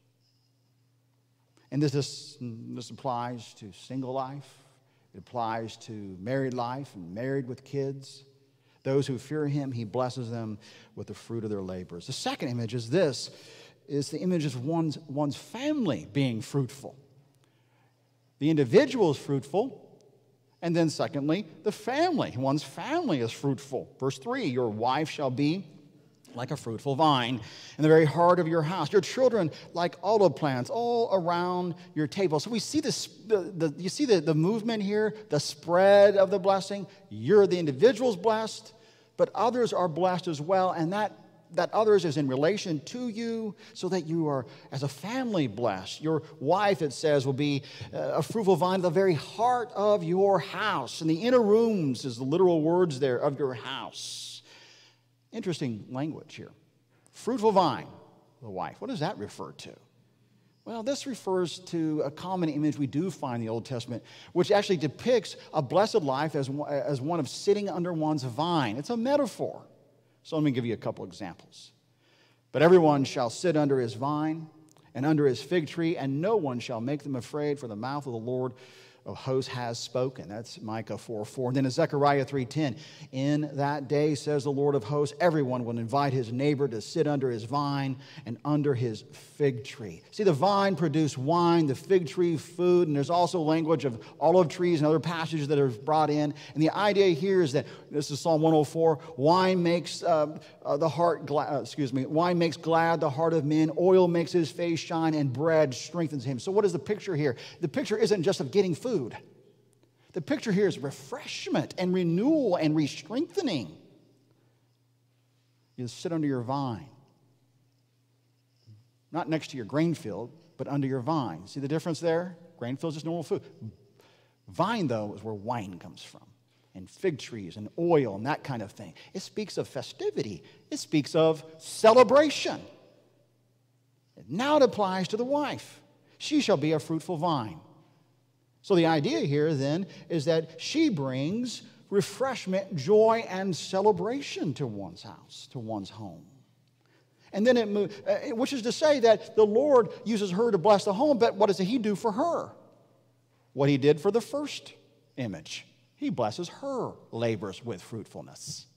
And this, is, this applies to single life. It applies to married life and married with kids. Those who fear him, he blesses them with the fruit of their labors. The second image is this, is the image of one's, one's family being fruitful. The individual is fruitful, And then secondly, the family. One's family is fruitful. Verse three, your wife shall be like a fruitful vine in the very heart of your house. Your children like olive plants all around your table. So we see this, the, the, you see the, the movement here, the spread of the blessing. You're the individuals blessed, but others are blessed as well. And that, that others is in relation to you so that you are, as a family, blessed. Your wife, it says, will be a fruitful vine in the very heart of your house. And the inner rooms is the literal words there of your house. Interesting language here. Fruitful vine, the wife. What does that refer to? Well, this refers to a common image we do find in the Old Testament, which actually depicts a blessed life as, as one of sitting under one's vine. It's a metaphor. So let me give you a couple examples. But everyone shall sit under his vine and under his fig tree, and no one shall make them afraid, for the mouth of the Lord of hosts has spoken. That's Micah four four. And then in Zechariah three ten, in that day, says the Lord of hosts, everyone will invite his neighbor to sit under his vine and under his fig tree. See, the vine produced wine, the fig tree food, and there's also language of olive trees and other passages that are brought in. And the idea here is that, this is Psalm one oh four, wine makes uh, uh, the heart glad, uh, excuse me, wine makes glad the heart of men, oil makes his face shine, and bread strengthens him. So what is the picture here? The picture isn't just of getting food. The picture here is refreshment and renewal and re-strengthening. You sit under your vine. Not next to your grain field, but under your vine. See the difference there? Grain field is just normal food. Vine, though, is where wine comes from, and fig trees and oil and that kind of thing. It speaks of festivity. It speaks of celebration. Now it applies to the wife. She shall be a fruitful vine. So the idea here then is that she brings refreshment, joy, and celebration to one's house, to one's home. And then it moves, which is to say that the Lord uses her to bless the home, but what does he do for her? What he did for the first image. He blesses her labors with fruitfulness.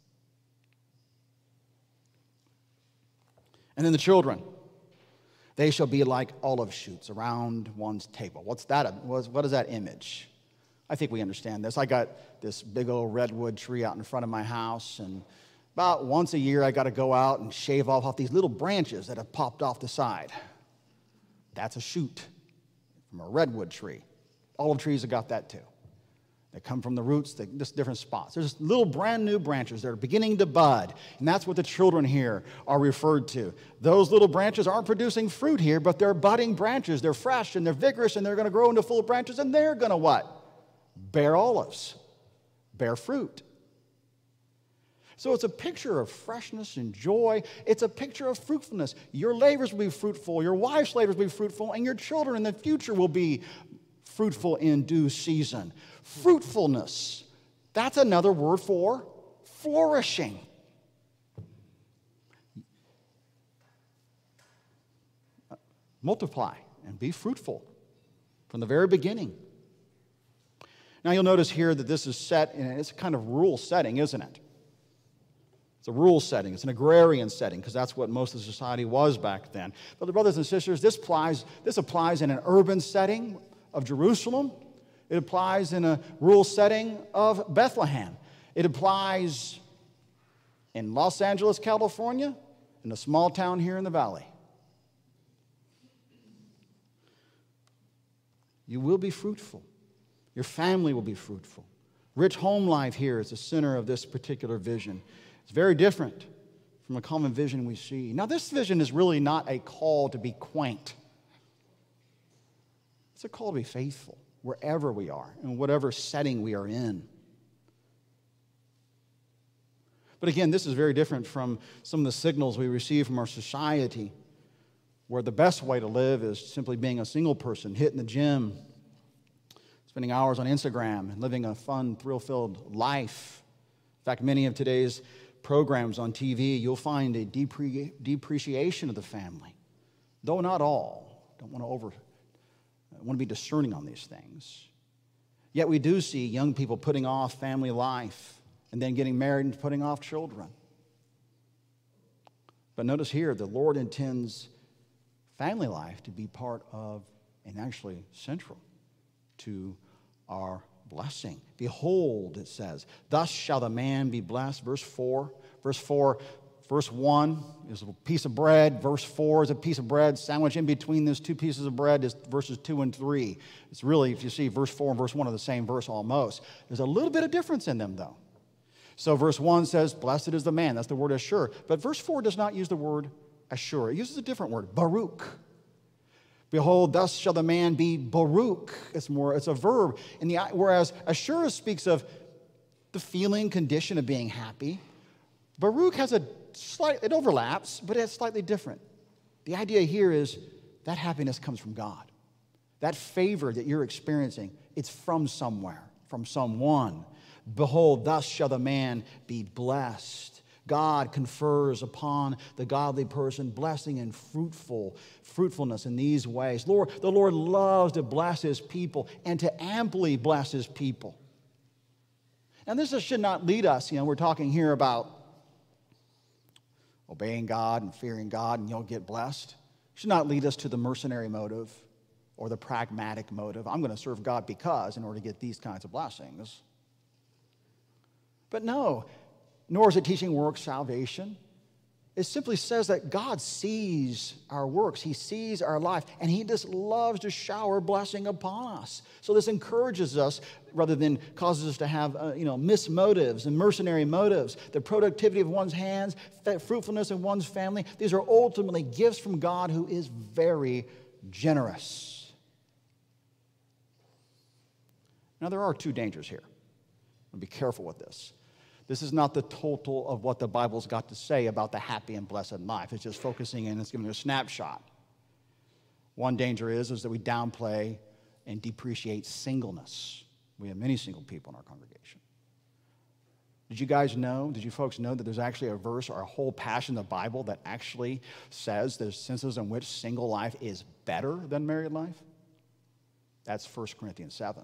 And then the children. They shall be like olive shoots around one's table. What's that? What is that image? I think we understand this. I got this big old redwood tree out in front of my house, and about once a year I got to go out and shave off, off these little branches that have popped off the side. That's a shoot from a redwood tree. Olive trees have got that too. They come from the roots, they, just different spots. There's little brand new branches that are beginning to bud. And that's what the children here are referred to. Those little branches aren't producing fruit here, but they're budding branches. They're fresh and they're vigorous and they're going to grow into full branches, and they're going to what? Bear olives, bear fruit. So it's a picture of freshness and joy. It's a picture of fruitfulness. Your labors will be fruitful. Your wife's labors will be fruitful. And your children in the future will be fruitful in due season. Fruitfulness. That's another word for flourishing. Multiply and be fruitful from the very beginning. Now you'll notice here that this is set in, it's a kind of rural setting, isn't it? It's a rural setting. It's an agrarian setting because that's what most of the society was back then. But the brothers and sisters, this applies, this applies in an urban setting of Jerusalem. It applies in a rural setting of Bethlehem. It applies in Los Angeles, California, in a small town here in the valley. You will be fruitful. Your family will be fruitful. Rich home life here is the center of this particular vision. It's very different from a common vision we see. Now, this vision is really not a call to be quaint. It's a call to be faithful wherever we are, in whatever setting we are in. But again, this is very different from some of the signals we receive from our society, where the best way to live is simply being a single person, hitting the gym, spending hours on Instagram, and living a fun, thrill-filled life. In fact, many of today's programs on T V, you'll find a depre- depreciation of the family, though not all. Don't want to over... I want to be discerning on these things. Yet we do see young people putting off family life and then getting married and putting off children. But notice here, the Lord intends family life to be part of and actually central to our blessing. Behold, it says, thus shall the man be blessed. Verse four. Verse four, verse one is a piece of bread. Verse four is a piece of bread. Sandwiched in between those two pieces of bread is verses two and three. It's really, if you see verse four and verse one are the same verse almost. There's a little bit of difference in them, though. So verse one says, blessed is the man. That's the word assure. But verse four does not use the word assure. It uses a different word, Baruch. Behold, thus shall the man be Baruch. It's more, it's a verb. In the, whereas assure speaks of the feeling, condition of being happy. Baruch has a slight, it overlaps, but it's slightly different. The idea here is that happiness comes from God. That favor that you're experiencing, it's from somewhere, from someone. Behold, thus shall the man be blessed. God confers upon the godly person blessing and fruitful fruitfulness in these ways. Lord, the Lord loves to bless his people and to amply bless his people. And this should not lead us, you know, we're talking here about obeying God and fearing God and you'll get blessed. It should not lead us to the mercenary motive or the pragmatic motive. I'm going to serve God because in order to get these kinds of blessings. But no, nor is it teaching works salvation. It simply says that God sees our works. He sees our life, and he just loves to shower blessing upon us. So this encourages us rather than causes us to have uh, you know, mismotives and mercenary motives. The productivity of one's hands, fruitfulness of one's family, these are ultimately gifts from God who is very generous. Now there are two dangers here. Be careful with this. This is not the total of what the Bible's got to say about the happy and blessed life. It's just focusing in, it's giving a snapshot. One danger is, is that we downplay and depreciate singleness. We have many single people in our congregation. Did you guys know, did you folks know that there's actually a verse or a whole passage in the Bible that actually says there's senses in which single life is better than married life? That's First Corinthians seven.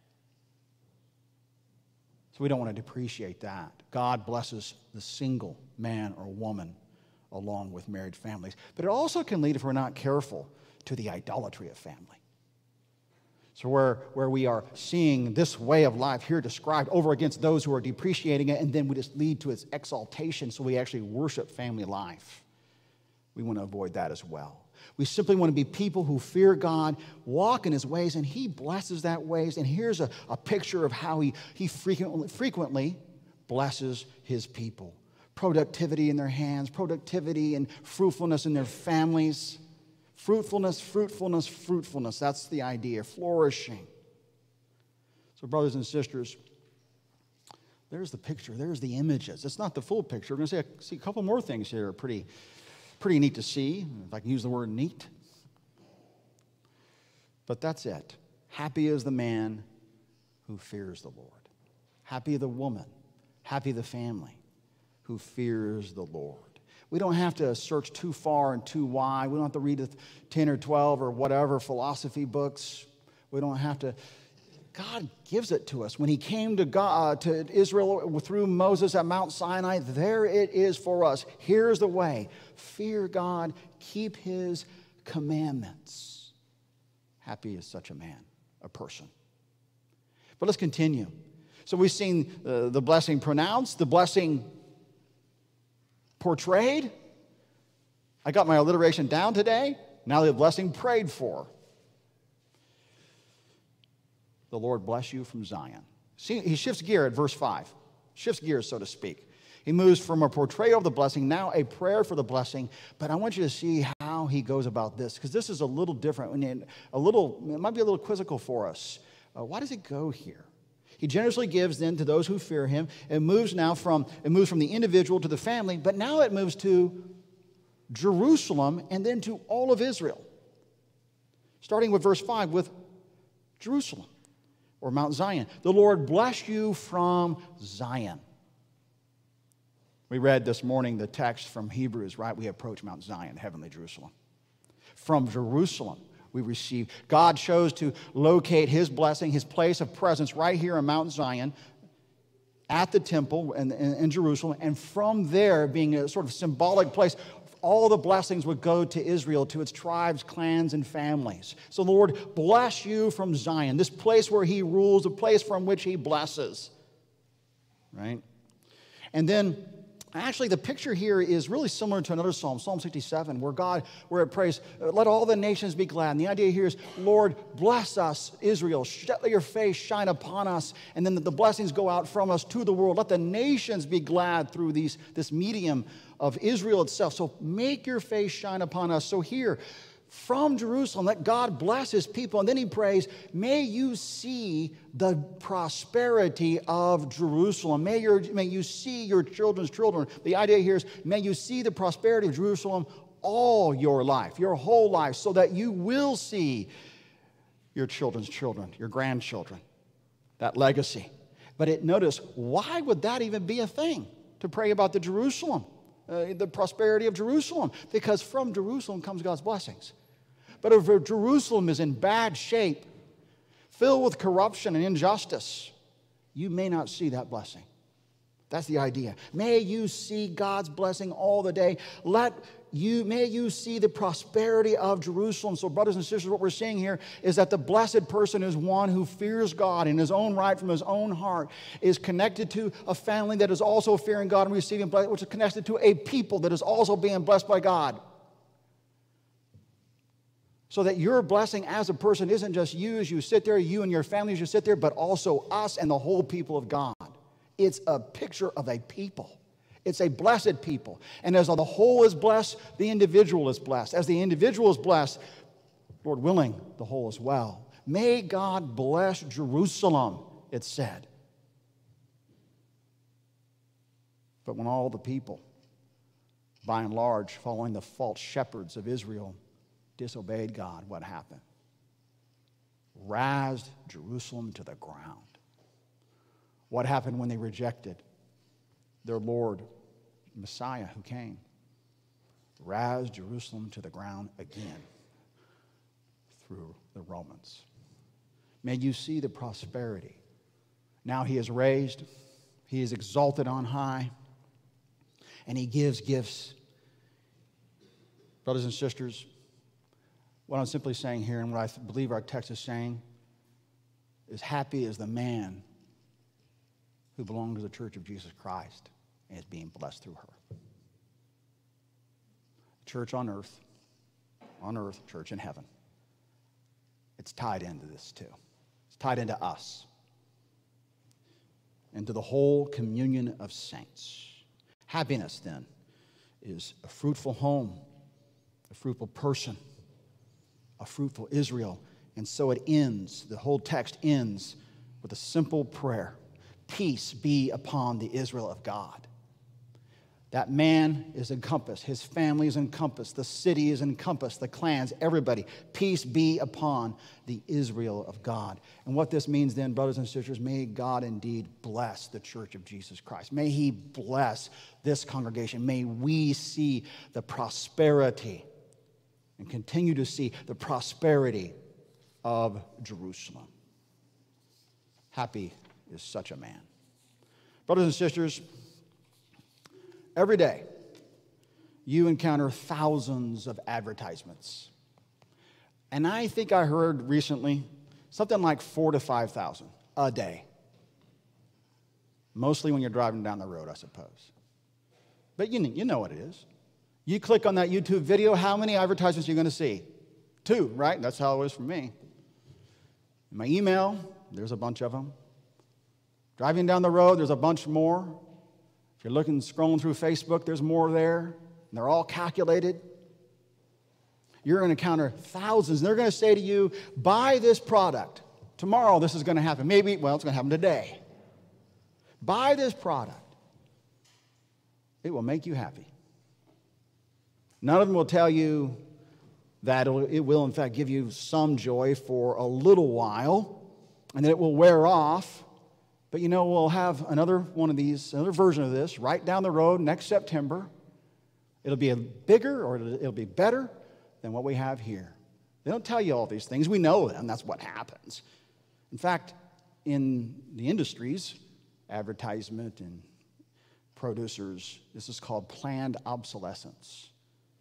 So we don't want to depreciate that. God blesses the single man or woman along with married families. But it also can lead, if we're not careful, to the idolatry of family. So where, where we are seeing this way of life here described over against those who are depreciating it, and then we just lead to its exaltation, so we actually worship family life. We want to avoid that as well. We simply want to be people who fear God, walk in his ways, and he blesses that ways. And here's a, a picture of how he, he frequently, frequently blesses his people. Productivity in their hands, productivity and fruitfulness in their families. Fruitfulness, fruitfulness, fruitfulness. That's the idea, flourishing. So brothers and sisters, there's the picture. There's the images. It's not the full picture. We're going to see a, see a couple more things here that are pretty Pretty neat to see, if I can use the word neat. But that's it. Happy is the man who fears the Lord. Happy the woman. Happy the family who fears the Lord. We don't have to search too far and too wide. We don't have to read ten or twelve or whatever philosophy books. We don't have to. God gives it to us. When he came to, God, to Israel through Moses at Mount Sinai, there it is for us. Here's the way. Fear God, keep his commandments. Happy is such a man, a person. But let's continue. So we've seen uh, the blessing pronounced, the blessing portrayed. I got my alliteration down today. Now the blessing prayed for. The Lord bless you from Zion. See, he shifts gear at verse five. Shifts gears, so to speak. He moves from a portrayal of the blessing, now a prayer for the blessing. But I want you to see how he goes about this, because this is a little different, a little, it might be a little quizzical for us. Uh, why does it go here? He generously gives then to those who fear him. It moves now from, it moves from the individual to the family, but now it moves to Jerusalem and then to all of Israel. Starting with verse five with Jerusalem. Or Mount Zion. The Lord bless you from Zion. We read this morning the text from Hebrews, right? We approach Mount Zion, heavenly Jerusalem. From Jerusalem, we receive. God chose to locate his blessing, his place of presence right here in Mount Zion, at the temple in, in, in Jerusalem, and from there being a sort of symbolic place all the blessings would go to Israel, to its tribes, clans, and families. So the Lord bless you from Zion, this place where he rules, a place from which he blesses. Right? And then, actually, the picture here is really similar to another psalm, Psalm sixty-seven, where God, where it prays, let all the nations be glad. And the idea here is, Lord, bless us, Israel. Let your face shine upon us. And then the blessings go out from us to the world. Let the nations be glad through these, this medium of Israel itself. So make your face shine upon us. So here, from Jerusalem, let God bless his people. And then he prays, may you see the prosperity of Jerusalem. May, your, may you see your children's children. The idea here is, may you see the prosperity of Jerusalem all your life, your whole life, so that you will see your children's children, your grandchildren, that legacy. But it, notice, why would that even be a thing, to pray about the Jerusalem? Uh, the prosperity of Jerusalem, because from Jerusalem comes God's blessings. But if Jerusalem is in bad shape, filled with corruption and injustice, you may not see that blessing. That's the idea. May you see God's blessing all the day. Let you, may you see the prosperity of Jerusalem. So, brothers and sisters, what we're seeing here is that the blessed person is one who fears God in his own right, from his own heart, is connected to a family that is also fearing God and receiving blessing, which is connected to a people that is also being blessed by God. So that your blessing as a person isn't just you as you sit there, you and your family as you sit there, but also us and the whole people of God. It's a picture of a people. It's a blessed people. And as the whole is blessed, the individual is blessed. As the individual is blessed, Lord willing, the whole as well. May God bless Jerusalem, it said. But when all the people, by and large, following the false shepherds of Israel, disobeyed God, what happened? Razed Jerusalem to the ground. What happened when they rejected their Lord, Messiah who came? Razed Jerusalem to the ground again through the Romans. May you see the prosperity. Now he is raised, he is exalted on high, and he gives gifts. Brothers and sisters, what I'm simply saying here, and what I believe our text is saying, is happy is the man who belongs to the Church of Jesus Christ and is being blessed through her. Church on earth, on earth, church in heaven. It's tied into this too. It's tied into us, into the whole communion of saints. Happiness, then, is a fruitful home, a fruitful person, a fruitful Israel. And so it ends, the whole text ends with a simple prayer. Peace be upon the Israel of God. That man is encompassed. His family is encompassed. The city is encompassed. The clans, everybody. Peace be upon the Israel of God. And what this means then, brothers and sisters, may God indeed bless the Church of Jesus Christ. May he bless this congregation. May we see the prosperity and continue to see the prosperity of Jerusalem. Happy is such a man. Brothers and sisters, every day you encounter thousands of advertisements. And I think I heard recently something like four to five thousand a day. Mostly when you're driving down the road, I suppose. But you know, you know what it is. You click on that YouTube video, how many advertisements are you going to see? Two, right? That's how it was for me. In my email, there's a bunch of them. Driving down the road, there's a bunch more. If you're looking, scrolling through Facebook, there's more there. And they're all calculated. You're going to encounter thousands. And they're going to say to you, buy this product. Tomorrow this is going to happen. Maybe, well, it's going to happen today. Buy this product. It will make you happy. None of them will tell you that it will, in fact, give you some joy for a little while, and then it will wear off. But, you know, we'll have another one of these, another version of this right down the road next September. It'll be a bigger or it'll be better than what we have here. They don't tell you all these things. We know them. That's what happens. In fact, in the industries, advertisement and producers, this is called planned obsolescence.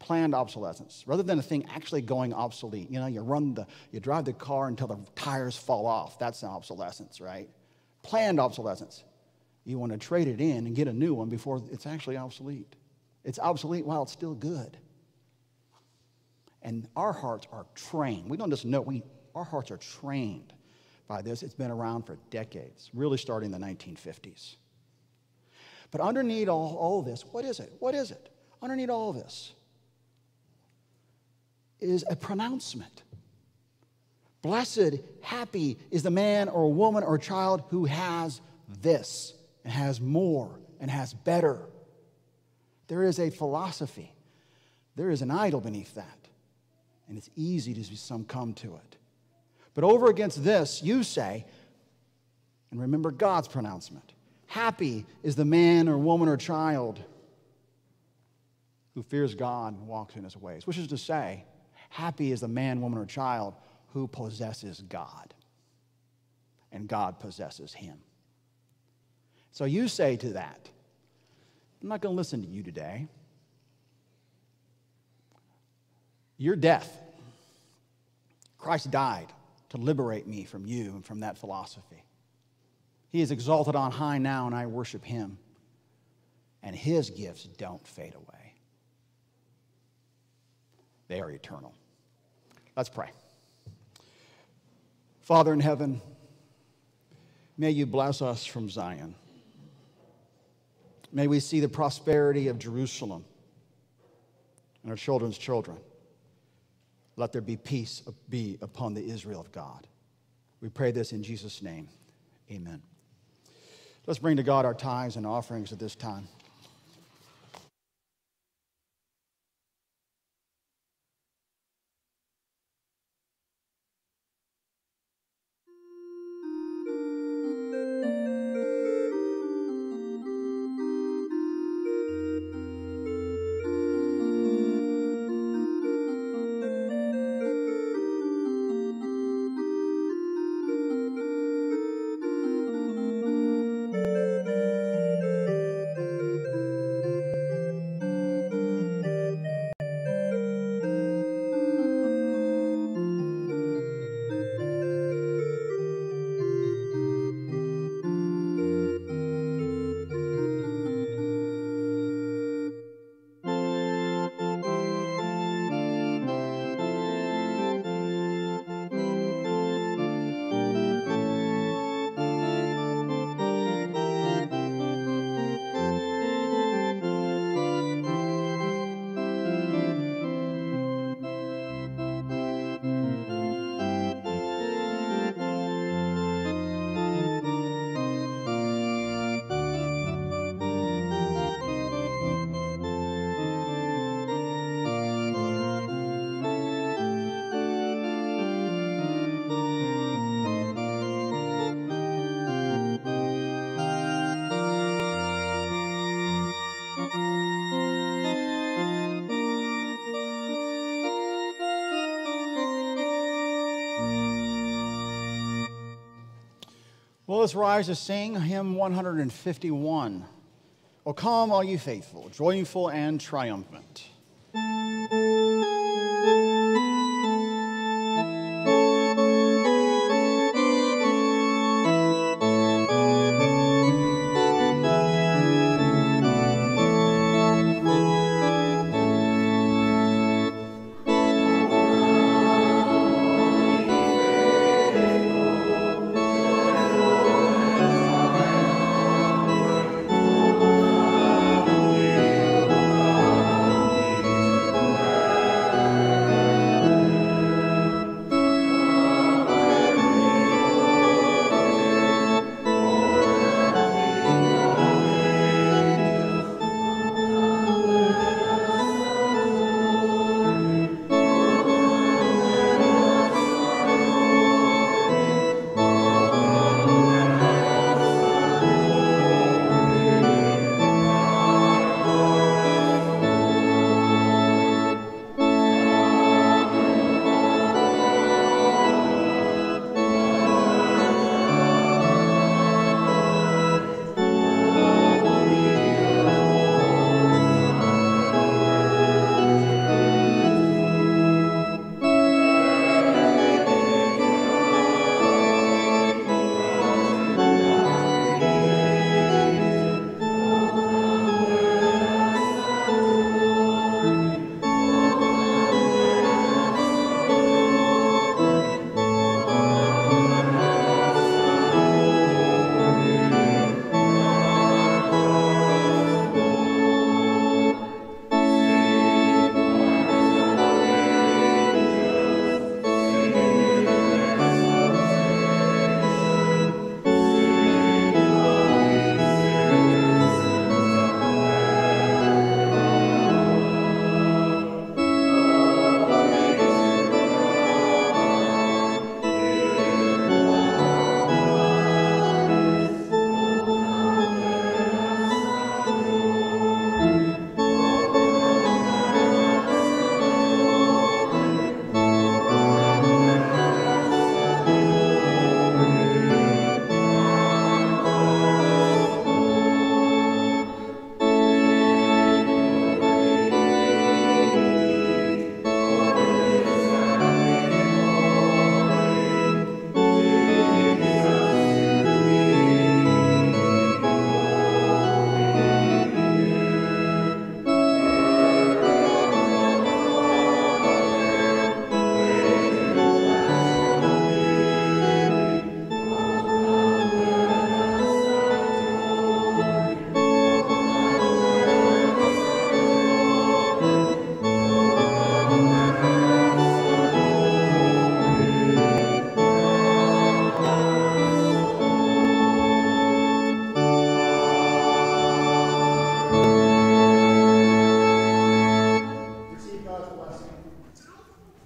Planned obsolescence. Rather than a thing actually going obsolete. You know, you run the, you drive the car until the tires fall off. That's an obsolescence, right? Planned obsolescence. You want to trade it in and get a new one before it's actually obsolete. It's obsolete while it's still good. And our hearts are trained. We don't just know, we, our hearts are trained by this. It's been around for decades, really starting in the nineteen fifties. But underneath all, all of this, what is it? What is it? Underneath all of this is a pronouncement. Blessed, happy is the man or woman or child who has this, and has more, and has better. There is a philosophy. There is an idol beneath that. And it's easy to some come to it. But over against this, you say, and remember God's pronouncement, happy is the man or woman or child who fears God and walks in his ways. Which is to say, happy is the man, woman, or child who possesses God. And God possesses him. So you say to that, I'm not going to listen to you today. Your death. Christ died to liberate me from you and from that philosophy. He is exalted on high now, and I worship him. And his gifts don't fade away. They are eternal. Let's pray. Father in heaven, may you bless us from Zion. May we see the prosperity of Jerusalem and our children's children. Let there be peace be upon the Israel of God. We pray this in Jesus' name. Amen. Let's bring to God our tithes and offerings at this time. Well, let's rise to sing hymn one fifty-one. O come, all you faithful, joyful and triumphant. Amen.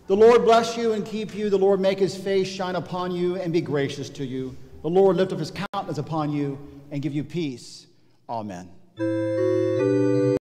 The Lord bless you and keep you. The Lord make his face shine upon you and be gracious to you. The Lord lift up his countenance upon you and give you peace. Amen.